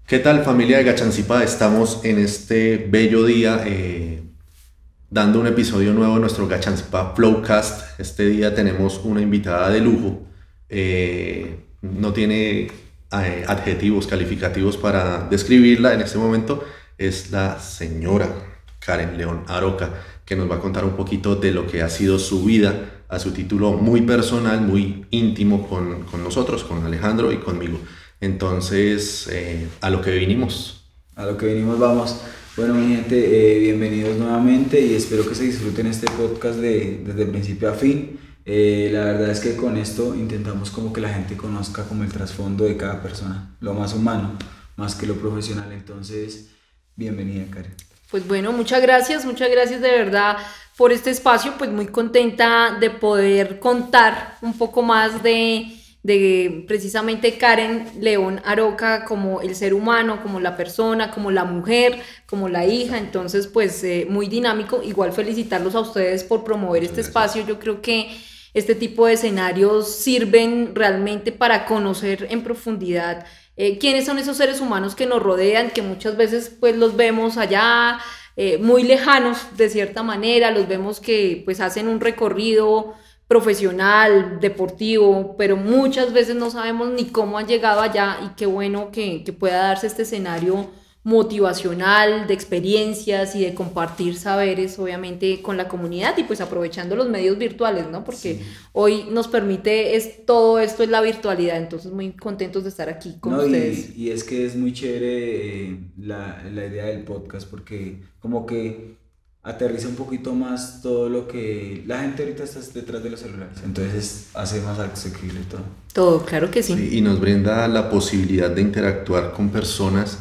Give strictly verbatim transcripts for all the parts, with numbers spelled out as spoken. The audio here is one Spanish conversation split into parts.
¿Qué tal, familia de Gachancipá? Estamos en este bello día eh, dando un episodio nuevo de nuestro Gachancipá Flowcast. Este día tenemos una invitada de lujo. Eh, no tiene eh, adjetivos calificativos para describirla en este momento. Es la señora Karen León Aroca, que nos va a contar un poquito de lo que ha sido su vida a su título muy personal, muy íntimo con, con nosotros, con Alejandro y conmigo. Entonces, eh, a lo que vinimos. A lo que venimos vamos. Bueno, mi gente, eh, bienvenidos nuevamente y espero que se disfruten este podcast de, desde principio a fin. Eh, la verdad es que con esto intentamos como que la gente conozca como el trasfondo de cada persona, lo más humano, más que lo profesional. Entonces, bienvenida, Karen. Pues bueno, muchas gracias, muchas gracias de verdad por este espacio, pues muy contenta de poder contar un poco más de, de precisamente Karen León Aroca como el ser humano, como la persona, como la mujer, como la hija. Entonces pues eh, muy dinámico. Igual felicitarlos a ustedes por promover Muchas este gracias. espacio. Yo creo que este tipo de escenarios sirven realmente para conocer en profundidad eh, quiénes son esos seres humanos que nos rodean, que muchas veces pues los vemos allá eh, muy lejanos de cierta manera, los vemos que pues hacen un recorrido profesional, deportivo, pero muchas veces no sabemos ni cómo han llegado allá. Y qué bueno que, que pueda darse este escenario motivacional, de experiencias y de compartir saberes, obviamente, con la comunidad y pues aprovechando los medios virtuales, ¿no? Porque Sí. hoy nos permite, es, todo esto es la virtualidad. Entonces muy contentos de estar aquí con No, ustedes. y, y es que es muy chévere eh, la, la idea del podcast porque como que aterriza un poquito más todo lo que la gente ahorita está detrás de los celulares, entonces hace más accesible todo. Todo, claro que sí. Sí, y nos brinda la posibilidad de interactuar con personas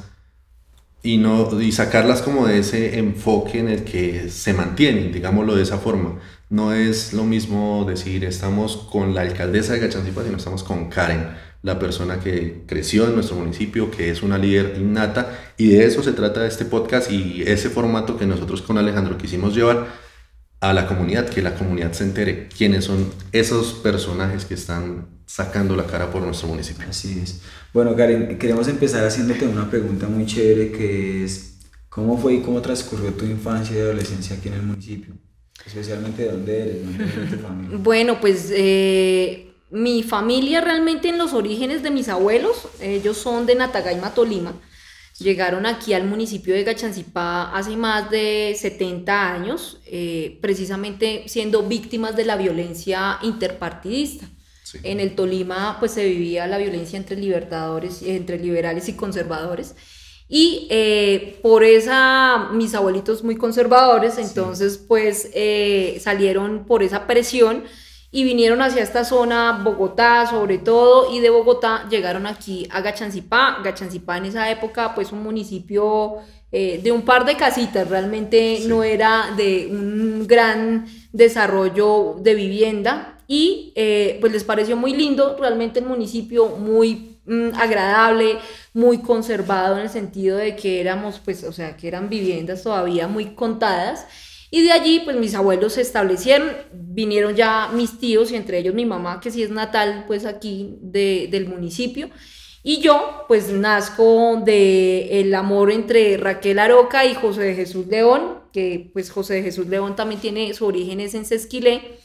y, no, y sacarlas como de ese enfoque en el que se mantienen, digámoslo de esa forma. No es lo mismo decir estamos con la alcaldesa de Gachanzipa, sino estamos con Karen, la persona que creció en nuestro municipio, que es una líder innata, y de eso se trata este podcast y ese formato que nosotros con Alejandro quisimos llevar a la comunidad, que la comunidad se entere quiénes son esos personajes que están sacando la cara por nuestro municipio. Así es. Bueno, Karen, queremos empezar haciéndote una pregunta muy chévere que es, ¿cómo fue y cómo transcurrió tu infancia y adolescencia aquí en el municipio? Especialmente de dónde eres, ¿no? De tu familia. Bueno, pues eh, mi familia realmente en los orígenes de mis abuelos, ellos son de Natagaima, Tolima. Llegaron aquí al municipio de Gachancipá hace más de setenta años, eh, precisamente siendo víctimas de la violencia interpartidista. Sí. En el Tolima pues se vivía la violencia entre libertadores, entre liberales y conservadores. Y eh, por esa, mis abuelitos muy conservadores, entonces pues eh, salieron por esa presión y vinieron hacia esta zona, Bogotá sobre todo, y de Bogotá llegaron aquí a Gachancipá. Gachancipá en esa época pues un municipio eh, de un par de casitas, realmente Sí. no era de un gran desarrollo de vivienda. Y eh, pues les pareció muy lindo realmente el municipio, muy mm, agradable, muy conservado en el sentido de que éramos, pues, o sea, que eran viviendas todavía muy contadas. Y de allí, pues, mis abuelos se establecieron, vinieron ya mis tíos y entre ellos mi mamá, que sí es natal, pues, aquí de, del municipio. Y yo, pues, nazco del amor entre Raquel Aroca y José de Jesús León, que, pues, José de Jesús León también tiene su origen es en Sesquilé.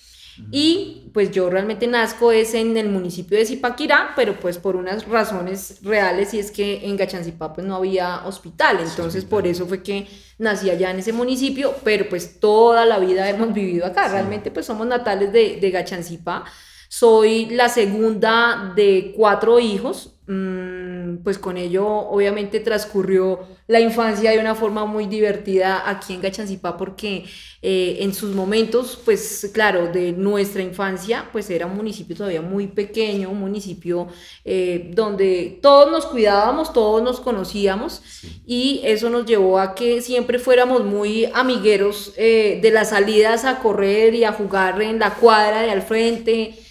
Y pues yo realmente nazco es en el municipio de Zipaquirá, pero pues por unas razones reales, y es que en Gachancipá pues no había hospital, entonces por eso fue que nací allá en ese municipio, pero pues toda la vida hemos vivido acá. Sí. Realmente pues somos natales de, de Gachancipá. Soy la segunda de cuatro hijos. Pues con ello obviamente transcurrió la infancia de una forma muy divertida aquí en Gachancipá, porque eh, en sus momentos, pues claro, de nuestra infancia, pues era un municipio todavía muy pequeño, un municipio eh, donde todos nos cuidábamos, todos nos conocíamos. Sí. Y eso nos llevó a que siempre fuéramos muy amigueros eh, de las salidas a correr y a jugar en la cuadra de al frente,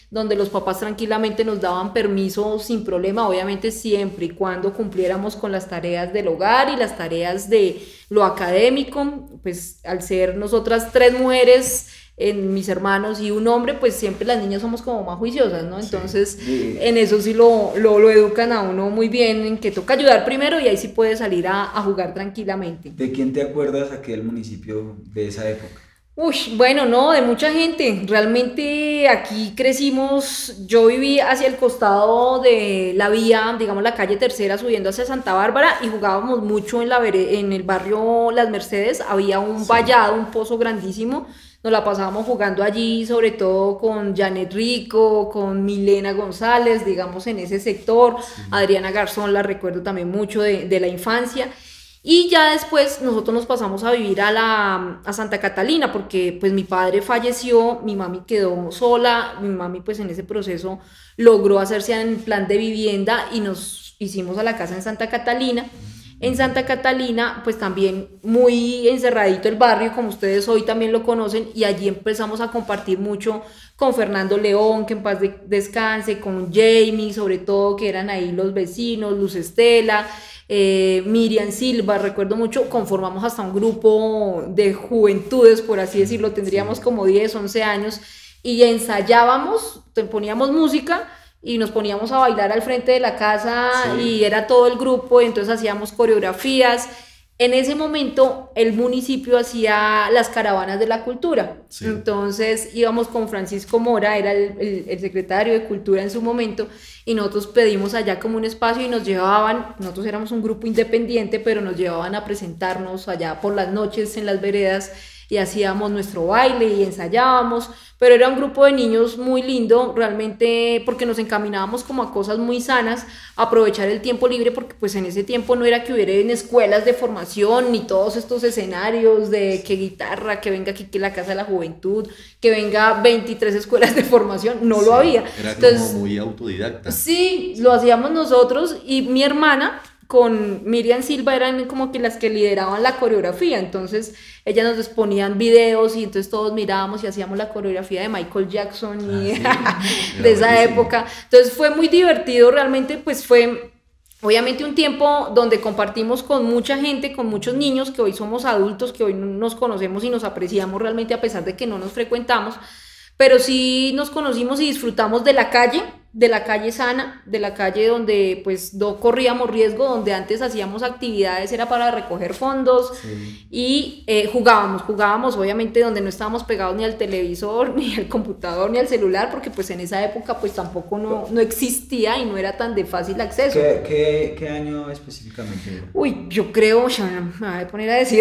donde los papás tranquilamente nos daban permiso sin problema, obviamente siempre y cuando cumpliéramos con las tareas del hogar y las tareas de lo académico. Pues al ser nosotras tres mujeres, en mis hermanos y un hombre, pues siempre las niñas somos como más juiciosas, ¿no? Entonces, sí. en eso sí lo, lo, lo educan a uno muy bien, en que toca ayudar primero y ahí sí puede salir a, a jugar tranquilamente. ¿De quién te acuerdas aquí del municipio de esa época? Uy, bueno, no, de mucha gente. Realmente aquí crecimos, yo viví hacia el costado de la vía, digamos la calle Tercera, subiendo hacia Santa Bárbara, y jugábamos mucho en, la, en el barrio Las Mercedes. Había un sí. vallado, un pozo grandísimo. Nos la pasábamos jugando allí, sobre todo con Janet Rico, con Milena González, digamos en ese sector. Sí. Adriana Garzón la recuerdo también mucho de, de la infancia. Y ya después nosotros nos pasamos a vivir a, la, a Santa Catalina, porque pues mi padre falleció, mi mami quedó sola, mi mami pues en ese proceso logró hacerse en plan de vivienda y nos hicimos a la casa en Santa Catalina. En Santa Catalina, pues también muy encerradito el barrio, como ustedes hoy también lo conocen, y allí empezamos a compartir mucho con Fernando León, que en paz de, descanse, con Jamie, sobre todo, que eran ahí los vecinos, Luz Estela, eh, Miriam Silva, recuerdo mucho, conformamos hasta un grupo de juventudes, por así decirlo, tendríamos como diez, once años, y ensayábamos, poníamos música, y nos poníamos a bailar al frente de la casa sí. y era todo el grupo, y entonces hacíamos coreografías. En ese momento el municipio hacía las caravanas de la cultura, sí. entonces íbamos con Francisco Mora, era el, el, el secretario de Cultura en su momento, y nosotros pedimos allá como un espacio y nos llevaban, nosotros éramos un grupo independiente, pero nos llevaban a presentarnos allá por las noches en las veredas, y hacíamos nuestro baile y ensayábamos, pero era un grupo de niños muy lindo, realmente, porque nos encaminábamos como a cosas muy sanas, a aprovechar el tiempo libre, porque pues en ese tiempo no era que hubiera en escuelas de formación, ni todos estos escenarios de que guitarra, que venga aquí que la Casa de la Juventud, que venga veintitrés escuelas de formación, no sí, lo había. Era Entonces, como muy autodidacta. Sí, lo hacíamos nosotros, y mi hermana con Miriam Silva eran como que las que lideraban la coreografía, entonces ellas nos ponían videos y entonces todos mirábamos y hacíamos la coreografía de Michael Jackson y ah, sí. de esa buenísimo. época, entonces fue muy divertido, realmente pues fue obviamente un tiempo donde compartimos con mucha gente, con muchos niños que hoy somos adultos, que hoy nos conocemos y nos apreciamos realmente a pesar de que no nos frecuentamos, pero sí nos conocimos y disfrutamos de la calle, de la calle sana, de la calle donde pues no corríamos riesgo, donde antes hacíamos actividades, era para recoger fondos sí. y eh, jugábamos, jugábamos obviamente donde no estábamos pegados ni al televisor, ni al computador, ni al celular, porque pues en esa época pues tampoco no, no existía y no era tan de fácil acceso. ¿Qué, qué, qué año específicamente? Uy, yo creo, ya me voy a poner a decir,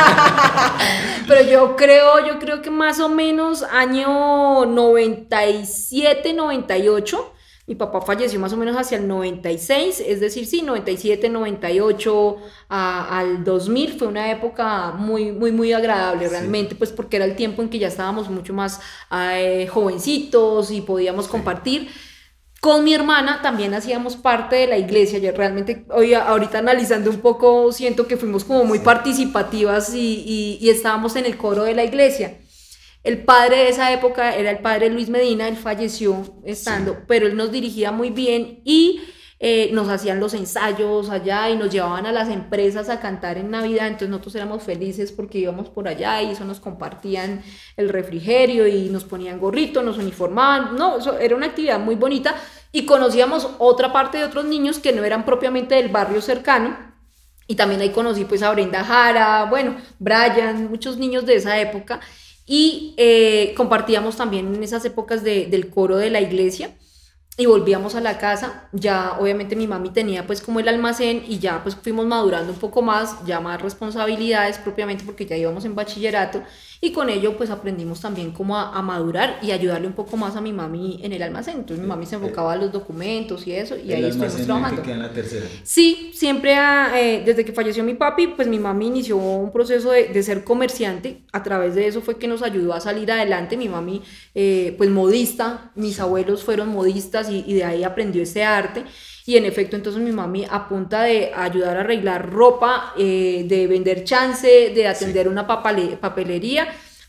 pero yo creo, yo creo que más o menos año noventa y siete, noventa y ocho. Mi papá falleció más o menos hacia el noventa y seis, es decir, sí, noventa y siete, noventa y ocho a, al dos mil, fue una época muy, muy, muy agradable realmente, sí. pues porque era el tiempo en que ya estábamos mucho más eh, jovencitos y podíamos sí. compartir. Con mi hermana también hacíamos parte de la iglesia, yo realmente hoy, ahorita analizando un poco, siento que fuimos como muy sí. participativas y, y, y estábamos en el coro de la iglesia. El padre de esa época era el padre Luis Medina, él falleció estando, sí. pero él nos dirigía muy bien y eh, nos hacían los ensayos allá y nos llevaban a las empresas a cantar en Navidad, entonces nosotros éramos felices porque íbamos por allá y eso nos compartían el refrigerio y nos ponían gorrito, nos uniformaban, no, eso era una actividad muy bonita y conocíamos otra parte de otros niños que no eran propiamente del barrio cercano. Y también ahí conocí pues a Brenda Jara, bueno, Brian, muchos niños de esa época. Y eh, compartíamos también en esas épocas de, del coro de la iglesia y volvíamos a la casa, ya obviamente mi mami tenía pues como el almacén y ya pues fuimos madurando un poco más, ya más responsabilidades propiamente porque ya íbamos en bachillerato y con ello pues aprendimos también como a, a madurar y ayudarle un poco más a mi mami en el almacén, entonces mi mami se enfocaba a los documentos y eso y ahí estuvimos trabajando. ¿El almacén en la tercera? Sí, siempre a, eh, desde que falleció mi papi pues mi mami inició un proceso de, de ser comerciante, a través de eso fue que nos ayudó a salir adelante, mi mami eh, pues modista, mis abuelos fueron modistas y, y de ahí aprendió ese arte. Y en efecto, entonces mi mami a punta de ayudar a arreglar ropa, eh, de vender chance, de atender sí. una papale- papelería,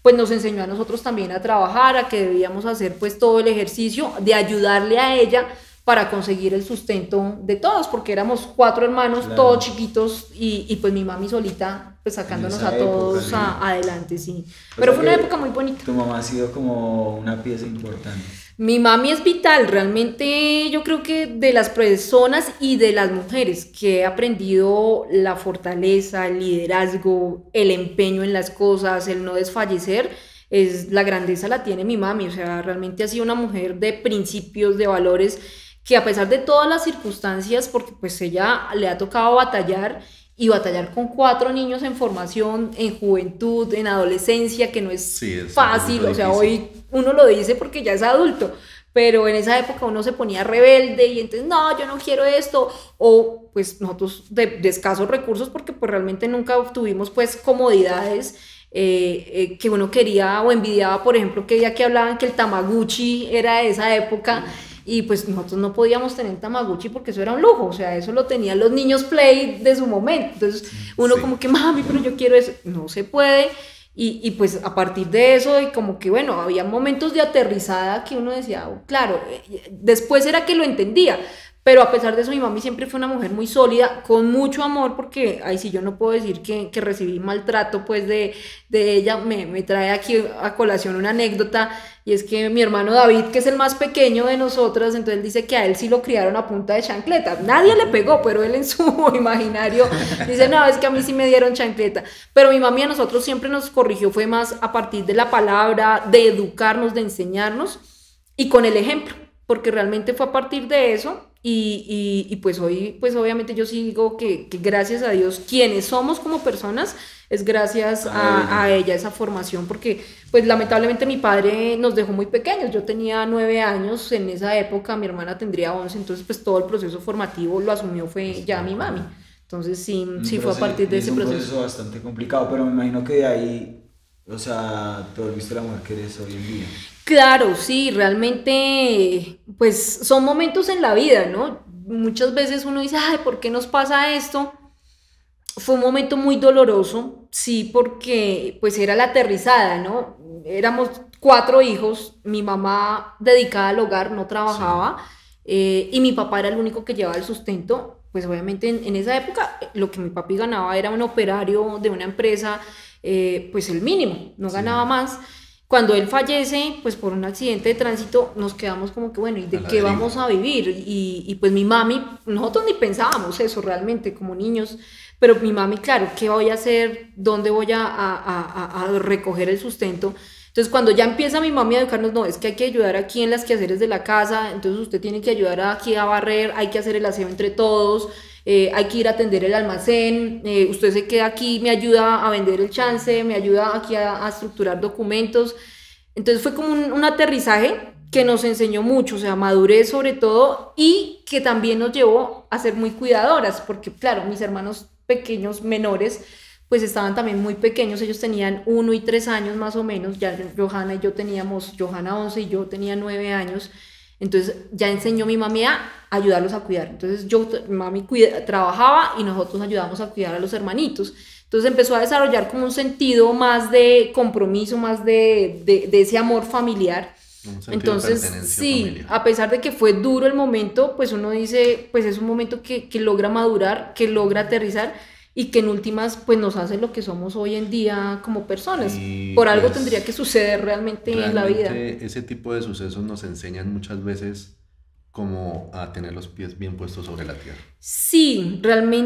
pues nos enseñó a nosotros también a trabajar, a que debíamos hacer pues todo el ejercicio de ayudarle a ella para conseguir el sustento de todos, porque éramos cuatro hermanos, claro, todos chiquitos, y, y pues mi mami solita, pues sacándonos a todos época, sí, a, adelante, sí. O Pero fue una época muy bonita. Tu mamá ha sido como una pieza importante. Mi mami es vital, realmente yo creo que de las personas y de las mujeres que he aprendido la fortaleza, el liderazgo, el empeño en las cosas, el no desfallecer, es la grandeza la tiene mi mami, o sea, realmente ha sido una mujer de principios, de valores, que a pesar de todas las circunstancias, porque pues ella le ha tocado batallar y batallar con cuatro niños en formación, en juventud, en adolescencia, que no es, sí, es fácil, o sea, hoy uno lo dice porque ya es adulto, pero en esa época uno se ponía rebelde y entonces, no, yo no quiero esto, o pues nosotros de, de escasos recursos, porque pues realmente nunca obtuvimos pues comodidades, Eh, eh, que uno quería o envidiaba, por ejemplo, que ya que hablaban que el Tamagotchi era de esa época, y pues nosotros no podíamos tener Tamagotchi porque eso era un lujo, o sea, eso lo tenían los niños play de su momento, entonces uno sí, como que, mami, pero yo quiero eso, no se puede, y, y pues a partir de eso, y como que bueno, había momentos de aterrizada que uno decía, oh, claro, después era que lo entendía. Pero a pesar de eso, mi mami siempre fue una mujer muy sólida, con mucho amor, porque ahí sí yo no puedo decir que, que recibí maltrato pues de, de ella. Me, me trae aquí a colación una anécdota, y es que mi hermano David, que es el más pequeño de nosotras, entonces él dice que a él sí lo criaron a punta de chancleta. Nadie le pegó, pero él en su imaginario dice, no, es que a mí sí me dieron chancleta. Pero mi mami a nosotros siempre nos corrigió, fue más a partir de la palabra, de educarnos, de enseñarnos, y con el ejemplo, porque realmente fue a partir de eso. Y, y, y pues hoy, pues obviamente yo sí digo que, que gracias a Dios, quienes somos como personas, es gracias a, a ella, esa formación, porque pues lamentablemente mi padre nos dejó muy pequeños. Yo tenía nueve años en esa época, mi hermana tendría once, entonces pues todo el proceso formativo lo asumió fue ya mi mami. Entonces sí, sí fue a partir de ese proceso. Es un proceso bastante complicado, pero me imagino que de ahí, o sea, te volviste la mujer que eres hoy en día. Claro, sí, realmente, pues son momentos en la vida, ¿no? Muchas veces uno dice, ay, ¿por qué nos pasa esto? Fue un momento muy doloroso, sí, porque pues era la aterrizada, ¿no? Éramos cuatro hijos, mi mamá dedicada al hogar, no trabajaba, sí, eh, y mi papá era el único que llevaba el sustento. Pues obviamente en, en esa época lo que mi papi ganaba era un operario de una empresa, eh, pues el mínimo, no ganaba sí, más. Cuando él fallece, pues por un accidente de tránsito, nos quedamos como que, bueno, ¿y de qué vamos a vivir? Y, y pues mi mami, nosotros ni pensábamos eso realmente como niños, pero mi mami, claro, ¿qué voy a hacer? ¿Dónde voy a, a, a, a recoger el sustento? Entonces cuando ya empieza mi mami a educarnos, no, es que hay que ayudar aquí en las quehaceres de la casa, entonces usted tiene que ayudar aquí a barrer, hay que hacer el aseo entre todos, Eh, hay que ir a atender el almacén, eh, usted se queda aquí, me ayuda a vender el chance, me ayuda aquí a, a estructurar documentos. Entonces fue como un, un aterrizaje que nos enseñó mucho, o sea, madurez sobre todo, y que también nos llevó a ser muy cuidadoras, porque claro, mis hermanos pequeños, menores, pues estaban también muy pequeños, ellos tenían uno y tres años más o menos, ya Johanna y yo teníamos, Johanna once y yo tenía nueve años. Entonces ya enseñó mi mami a ayudarlos a cuidar. Entonces yo, mami cuida, trabajaba y nosotros ayudábamos a cuidar a los hermanitos. Entonces empezó a desarrollar como un sentido más de compromiso, más de, de, de ese amor familiar. Entonces sí, familiar. A pesar de que fue duro el momento, pues uno dice, pues es un momento que, que logra madurar, que logra aterrizar, y que en últimas pues nos hace lo que somos hoy en día como personas. Y por algo pues, tendría que suceder realmente, realmente en la vida. Ese tipo de sucesos nos enseñan muchas veces como a tener los pies bien puestos sobre la tierra. Sí,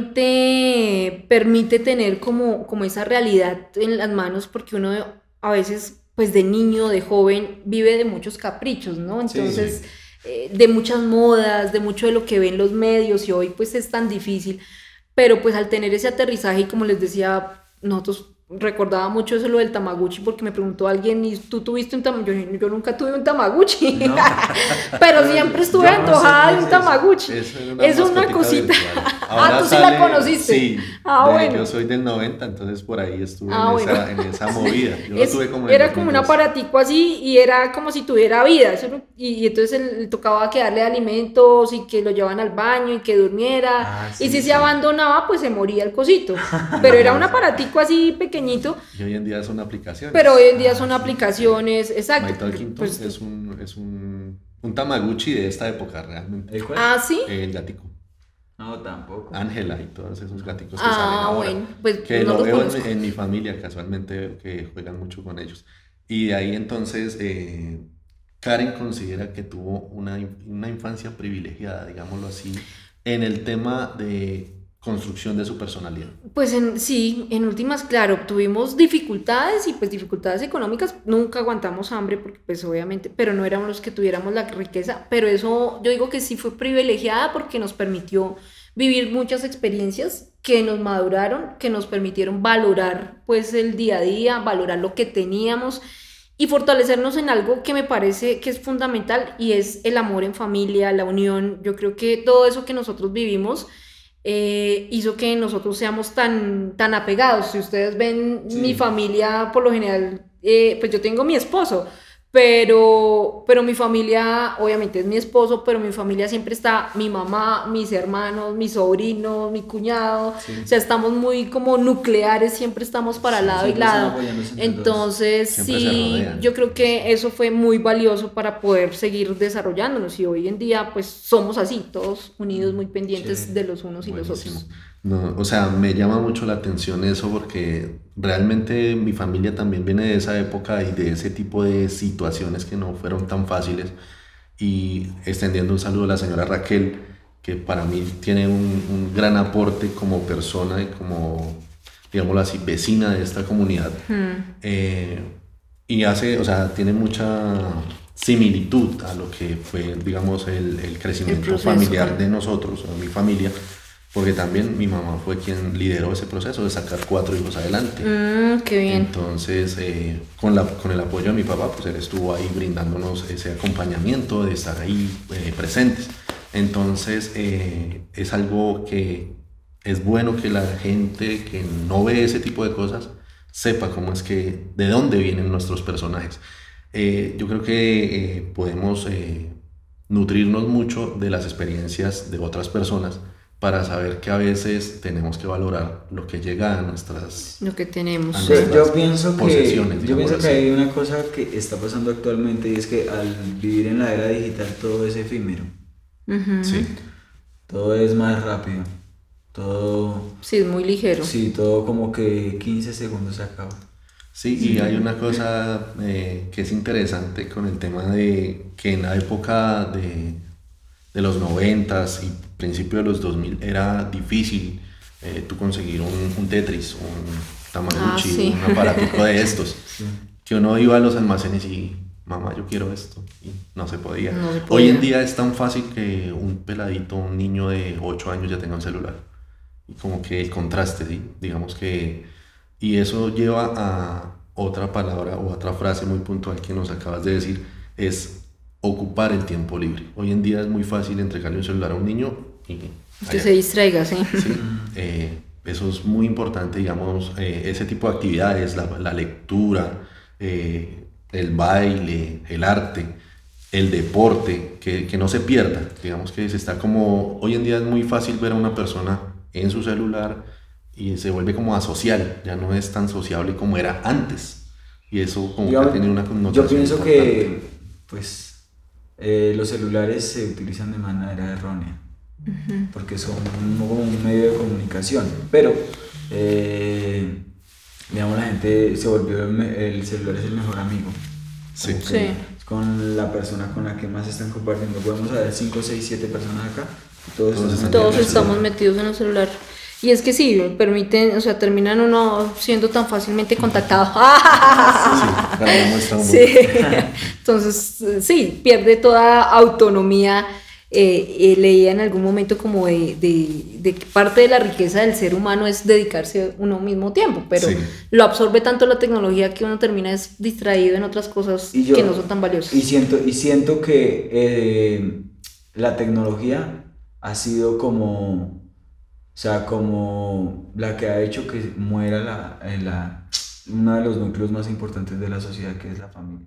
realmente permite tener como, como esa realidad en las manos, porque uno a veces pues de niño, de joven, vive de muchos caprichos, ¿no? Entonces sí, sí. Eh, de muchas modas, de mucho de lo que ven los medios, y hoy pues es tan difícil. Pero pues al tener ese aterrizaje, y como les decía, nosotros recordaba mucho eso, lo del Tamagotchi, porque me preguntó alguien, ¿y tú tuviste un Tamagotchi? Yo, yo nunca tuve un Tamagotchi, no. Pero siempre estuve yo antojada no sé de un Tamagotchi. Es, es una, es una cosita. Ah, tú sí la conociste. Sí, ah, de, bueno. Yo soy del noventa, entonces por ahí estuve ah, en, bueno. esa, en esa movida. Yo es, tuve como era como un aparatico así, y era como si tuviera vida. Eso, y, y entonces le tocaba que darle alimentos y que lo llevaban al baño y que durmiera. Ah, sí, y si sí. se abandonaba, pues se moría el cosito. Pero era un aparatico así pequeño, pequeñito. Y hoy en día son aplicaciones. Pero hoy en día ah, son sí. aplicaciones, exacto. MyTalking Pues, es un, es un, un Tamagotchi de esta época realmente. ¿El cuál? ah, sí. El gatico. No, tampoco. Ángela y todos esos gaticos que salen Ah, ahora. bueno, pues Que no lo los veo conozco. en, en mi familia casualmente que juegan mucho con ellos. Y de ahí entonces eh, Karen considera que tuvo una, una infancia privilegiada, digámoslo así, en el tema de construcción de su personalidad. Pues en, sí, en últimas, claro, tuvimos dificultades y pues dificultades económicas, nunca aguantamos hambre porque pues obviamente, pero no éramos los que tuviéramos la riqueza, pero eso yo digo que sí fue privilegiada porque nos permitió vivir muchas experiencias que nos maduraron, que nos permitieron valorar pues el día a día, valorar lo que teníamos y fortalecernos en algo que me parece que es fundamental y es el amor en familia, la unión. Yo creo que todo eso que nosotros vivimos eh, hizo que nosotros seamos tan, tan apegados. Si ustedes ven Sí. mi familia, por lo general, eh, pues yo tengo mi esposo, pero, pero mi familia, obviamente es mi esposo, pero mi familia siempre está mi mamá, mis hermanos, mis sobrinos, mi cuñado, Sí. o sea, estamos muy como nucleares, siempre estamos para lado y Siempre están lado. apoyándose entre todos. Entonces, Siempre se sí, rodean. yo creo que eso fue muy valioso para poder seguir desarrollándonos y hoy en día pues somos así, todos unidos, muy pendientes Chévere. de los unos y los Buenísimo. otros. No, o sea, me llama mucho la atención eso porque realmente mi familia también viene de esa época y de ese tipo de situaciones que no fueron tan fáciles. Y extendiendo un saludo a la señora Raquel, que para mí tiene un, un gran aporte como persona y como, digámoslo así, vecina de esta comunidad. Hmm. Eh, y hace, o sea, tiene mucha similitud a lo que fue, digamos, el, el crecimiento proceso. familiar de nosotros, o mi familia, porque también mi mamá fue quien lideró ese proceso de sacar cuatro hijos adelante. Mm, qué bien. Entonces, eh, con, la, con el apoyo de mi papá, pues él estuvo ahí brindándonos ese acompañamiento, de estar ahí eh, presentes. Entonces, eh, es algo que es bueno que la gente que no ve ese tipo de cosas sepa cómo es que, de dónde vienen nuestros personajes. Eh, yo creo que eh, podemos eh, nutrirnos mucho de las experiencias de otras personas para saber que a veces tenemos que valorar lo que llega a nuestras... Lo que tenemos. Ah, Sí, nuestras yo pienso que, posesiones, yo pienso digámoslo que así. hay una cosa que está pasando actualmente y es que al vivir en la era digital todo es efímero, Ujú. Sí, todo es más rápido, todo, Sí, es muy ligero. sí, todo como que quince segundos se acaba. sí, y hay una cosa eh, que es interesante con el tema de que en la época de, de los noventas y principio de los dos mil era difícil eh, tú conseguir un, un Tetris, un Tamagotchi, Ah, sí. un aparatico de estos, Sí. que uno iba a los almacenes y mamá, yo quiero esto, y no se podía. No se Hoy podía. en día es tan fácil que un peladito, un niño de ocho años ya tenga un celular. Y como que el contraste, ¿sí? Digamos que... Y eso lleva a otra palabra o otra frase muy puntual que nos acabas de decir, es ocupar el tiempo libre. Hoy en día es muy fácil entregarle un celular a un niño y... Que allá. se distraiga, sí. Sí, eh, eso es muy importante, digamos, eh, ese tipo de actividades, la, la lectura, eh, el baile, el arte, el deporte, que, que no se pierda. Digamos que se está como, hoy en día es muy fácil ver a una persona en su celular y se vuelve como asocial, ya no es tan sociable como era antes. Y eso como Digamos, que tiene una connotación yo pienso importante. que pues eh, los celulares se utilizan de manera errónea porque son un, como un medio de comunicación, pero eh, digamos la gente se volvió el, me- el celular es el mejor amigo. Sí. Como que Sí. es con la persona con la que más están compartiendo. Podemos haber cinco, seis, siete personas acá. y Todos, Todos están están Todos Sí. estamos metidos en el celular. Y es que sí, permiten, o sea, terminan uno siendo tan fácilmente contactado. Sí, para la muestra un Sí. Entonces, eh, sí, pierde toda autonomía. Eh, eh, leía en algún momento como de, de, de que parte de la riqueza del ser humano es dedicarse uno mismo tiempo, pero Sí. lo absorbe tanto la tecnología que uno termina es distraído en otras cosas Y yo- que no son tan valiosas. Y siento, y siento que eh, la tecnología ha sido como, o sea, como la que ha hecho que muera la, eh, la, uno de los núcleos más importantes de la sociedad, que es la familia.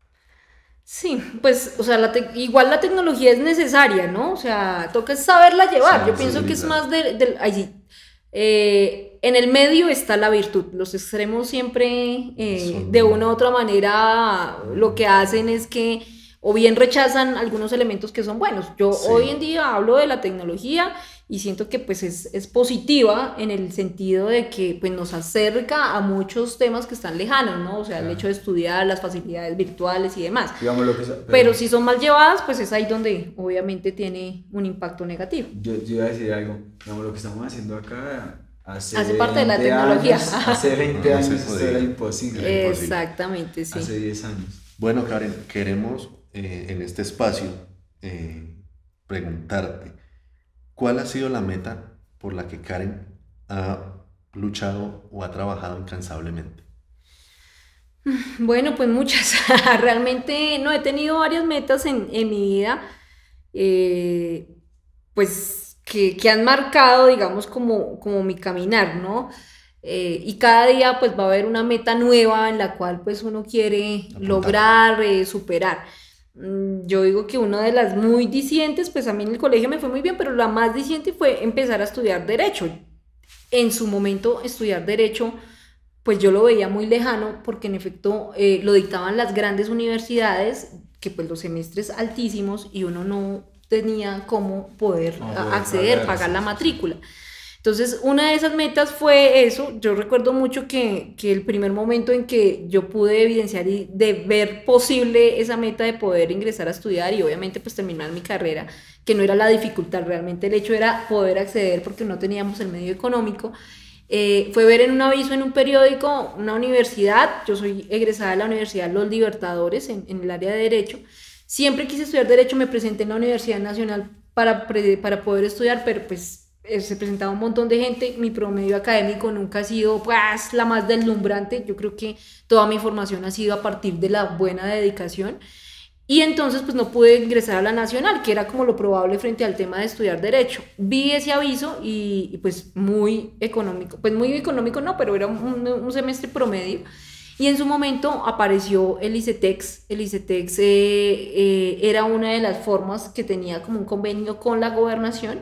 Sí, pues, o sea, la tec- igual la tecnología es necesaria, ¿no? O sea, toca saberla llevar. Sí, Yo pienso que es utilizar. más del... del ay, sí. Eh, eh, en el medio está la virtud. Los extremos siempre, eh, de una u otra manera, lo que hacen es que o bien rechazan algunos elementos que son buenos. Yo sí. hoy en día hablo de la tecnología y siento que pues es, es positiva en el sentido de que pues nos acerca a muchos temas que están lejanos, ¿no? O sea, claro. el hecho de estudiar, las facilidades virtuales y demás. Digamos lo que sea, pero... pero si son mal llevadas, pues es ahí donde obviamente tiene un impacto negativo. Yo, yo iba a decir algo, digamos lo que estamos haciendo acá hace, hace parte de la tecnología. Años, hace veinte no, años no esto era imposible. Era imposible. Exactamente, sí. Hace diez años. Bueno, Karen, queremos eh, en este espacio eh, preguntarte, ¿cuál ha sido la meta por la que Karen ha luchado o ha trabajado incansablemente? Bueno, pues muchas. Realmente no he tenido varias metas en, en mi vida, eh, pues que, que han marcado, digamos, como, como mi caminar, ¿no? Eh, y cada día pues va a haber una meta nueva en la cual pues uno quiere Apuntar. lograr, eh, superar. Yo digo que una de las muy dicientes, pues a mí en el colegio me fue muy bien, pero la más diciente fue empezar a estudiar Derecho. En su momento estudiar Derecho, pues yo lo veía muy lejano, porque en efecto eh, lo dictaban las grandes universidades, que pues los semestres altísimos, y uno no tenía cómo poder no, a, acceder, pagar, pagar la matrícula. Entonces, una de esas metas fue eso. Yo recuerdo mucho que, que el primer momento en que yo pude evidenciar y de ver posible esa meta de poder ingresar a estudiar y obviamente pues terminar mi carrera, que no era la dificultad, realmente el hecho era poder acceder porque no teníamos el medio económico, eh, fue ver en un aviso en un periódico una universidad. Yo soy egresada de la Universidad Los Libertadores en, en el área de Derecho. Siempre quise estudiar Derecho, me presenté en la Universidad Nacional para, para poder estudiar, pero pues se presentaba un montón de gente, mi promedio académico nunca ha sido pues la más deslumbrante. Yo creo que toda mi formación ha sido a partir de la buena dedicación y entonces pues no pude ingresar a la Nacional, que era como lo probable frente al tema de estudiar Derecho. Vi ese aviso y, y pues muy económico, pues muy económico no, pero era un, un semestre promedio. Y en su momento apareció el ICETEX. El ICETEX eh, eh, era una de las formas que tenía como un convenio con la gobernación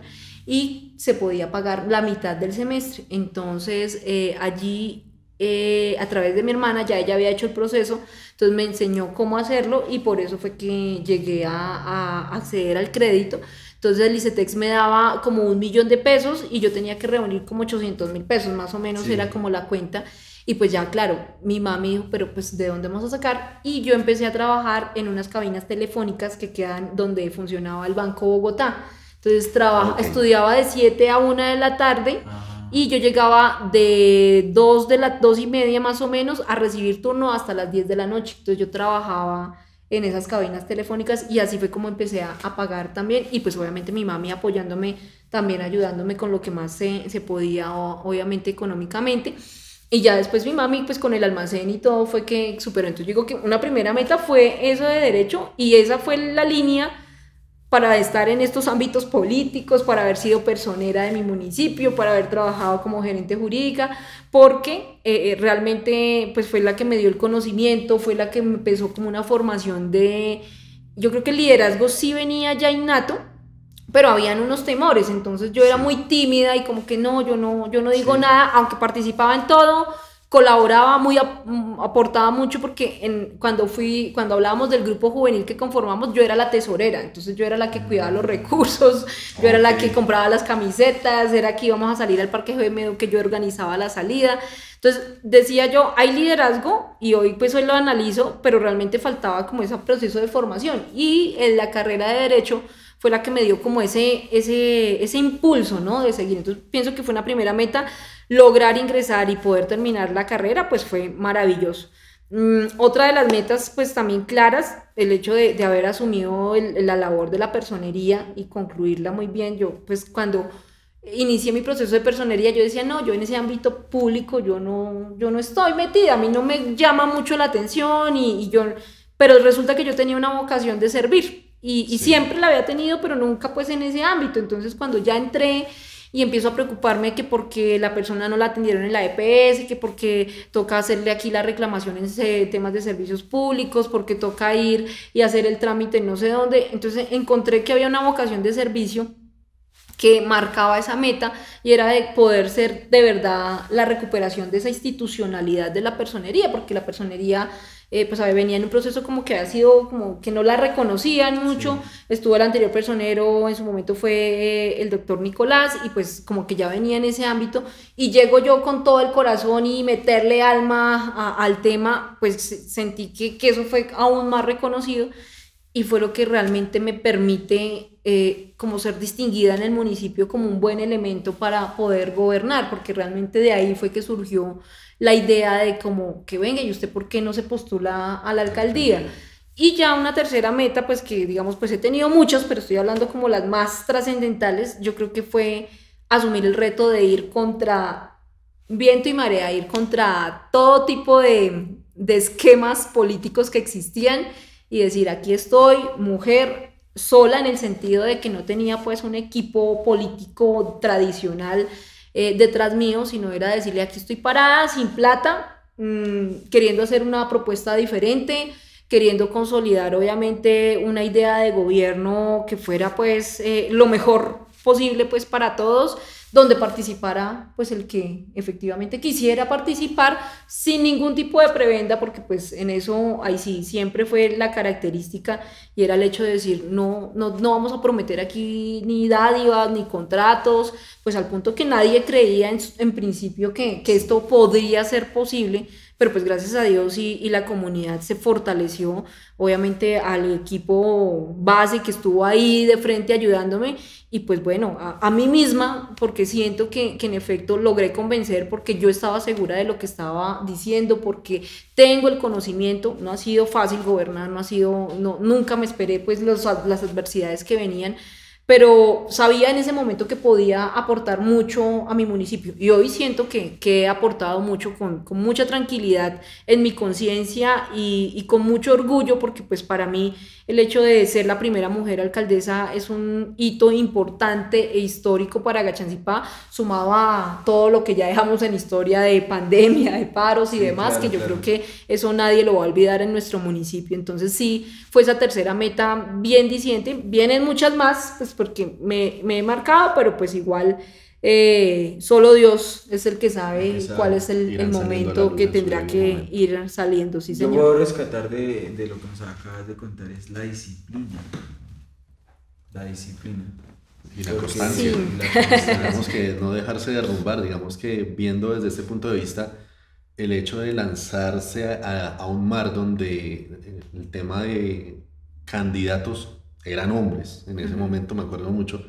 y se podía pagar la mitad del semestre. Entonces eh, allí eh, a través de mi hermana, ya ella había hecho el proceso, entonces me enseñó cómo hacerlo y por eso fue que llegué a, a acceder al crédito. Entonces el ICETEX me daba como un millón de pesos y yo tenía que reunir como ochocientos mil pesos, más o menos, sí. Era como la cuenta. Y pues ya, claro, mi mamá me dijo, pero pues ¿de dónde vamos a sacar? Y yo empecé a trabajar en unas cabinas telefónicas que quedan donde funcionaba el Banco Bogotá. Entonces trabaja, okay. estudiaba de siete a una de la tarde. Ajá. Y yo llegaba de dos de la dos y media más o menos a recibir turno hasta las diez de la noche. Entonces yo trabajaba en esas cabinas telefónicas y así fue como empecé a, a pagar también. Y pues obviamente mi mami apoyándome, también ayudándome con lo que más se, se podía, obviamente económicamente. Y ya después mi mami, pues con el almacén y todo, fue que superó. Entonces digo que una primera meta fue eso de Derecho y esa fue la línea para estar en estos ámbitos políticos, para haber sido personera de mi municipio, para haber trabajado como gerente jurídica, porque eh, realmente pues fue la que me dio el conocimiento, fue la que me empezó como una formación de... Yo creo que el liderazgo sí venía ya innato, pero habían unos temores, entonces yo era muy tímida y como que no, yo no, yo no digo sí. nada, aunque participaba en todo, colaboraba, muy aportaba mucho porque en, cuando fui, cuando hablábamos del grupo juvenil que conformamos, yo era la tesorera, entonces yo era la que cuidaba los recursos, yo okay. era la que compraba las camisetas, era que íbamos a salir al Parque G M, que yo organizaba la salida. Entonces decía yo, hay liderazgo y hoy pues hoy lo analizo, pero realmente faltaba como ese proceso de formación y en la carrera de Derecho fue la que me dio como ese, ese, ese impulso, ¿no? De seguir. Entonces pienso que fue una primera meta, lograr ingresar y poder terminar la carrera, pues fue maravilloso. Mm, otra de las metas, pues también claras, el hecho de, de haber asumido el, la labor de la personería y concluirla muy bien. Yo, pues cuando inicié mi proceso de personería, yo decía, no, yo en ese ámbito público, yo no, yo no estoy metida, a mí no me llama mucho la atención, y, y yo, pero resulta que yo tenía una vocación de servir. Y, y sí. siempre la había tenido, pero nunca pues en ese ámbito. Entonces cuando ya entré y empiezo a preocuparme que porque la persona no la atendieron en la E P S, que porque toca hacerle aquí la reclamación en temas de servicios públicos, porque toca ir y hacer el trámite no sé dónde, entonces encontré que había una vocación de servicio que marcaba esa meta y era de poder ser de verdad la recuperación de esa institucionalidad de la personería, porque la personería eh, pues venía en un proceso como que había sido como que no la reconocían mucho, sí. Estuvo el anterior personero, en su momento fue eh, el doctor Nicolás y pues como que ya venía en ese ámbito y llego yo con todo el corazón y meterle alma a, al tema, pues sentí que, que eso fue aún más reconocido y fue lo que realmente me permite eh, como ser distinguida en el municipio como un buen elemento para poder gobernar, porque realmente de ahí fue que surgió la idea de como que venga, ¿y usted por qué no se postula a la alcaldía? Y ya una tercera meta, pues que digamos, pues he tenido muchas, pero estoy hablando como las más trascendentales, yo creo que fue asumir el reto de ir contra viento y marea, ir contra todo tipo de, de esquemas políticos que existían y decir, aquí estoy, mujer, sola en el sentido de que no tenía pues un equipo político tradicional eh, detrás mío, sino era decirle, aquí estoy parada, sin plata, mmm, queriendo hacer una propuesta diferente, queriendo consolidar obviamente una idea de gobierno que fuera pues eh, lo mejor posible pues para todos, donde participara pues el que efectivamente quisiera participar sin ningún tipo de prebenda, porque pues en eso ahí sí siempre fue la característica y era el hecho de decir no, no, no vamos a prometer aquí ni dádivas ni contratos, pues al punto que nadie creía en, en principio que, que esto podría ser posible, pero pues gracias a Dios y, y la comunidad se fortaleció, obviamente al equipo base que estuvo ahí de frente ayudándome y pues bueno, a, a mí misma, porque siento que, que en efecto logré convencer, porque yo estaba segura de lo que estaba diciendo, porque tengo el conocimiento, no ha sido fácil gobernar, no ha sido, no, nunca me esperé pues los, las adversidades que venían, pero sabía en ese momento que podía aportar mucho a mi municipio y hoy siento que, que he aportado mucho con, con mucha tranquilidad en mi conciencia y, y con mucho orgullo, porque pues para mí el hecho de ser la primera mujer alcaldesa es un hito importante e histórico para Gachanzipá, sumado a todo lo que ya dejamos en historia de pandemia, de paros y sí, demás, claro, que yo claro. creo que eso nadie lo va a olvidar en nuestro municipio. Entonces sí, fue esa tercera meta bien diciente, vienen muchas más, pues porque me, me he marcado, pero pues igual eh, solo Dios es el que sabe, sabe cuál es el, el momento que tendrá que momento. ir saliendo, sí señor. Yo puedo rescatar de, de lo que nos acabas de contar es la disciplina, la disciplina. Y la constancia, sí. y la constancia. Digamos que no dejarse derrumbar, digamos que viendo desde este punto de vista el hecho de lanzarse a, a un mar donde el tema de candidatos eran hombres, en ese uh-huh. momento me acuerdo mucho,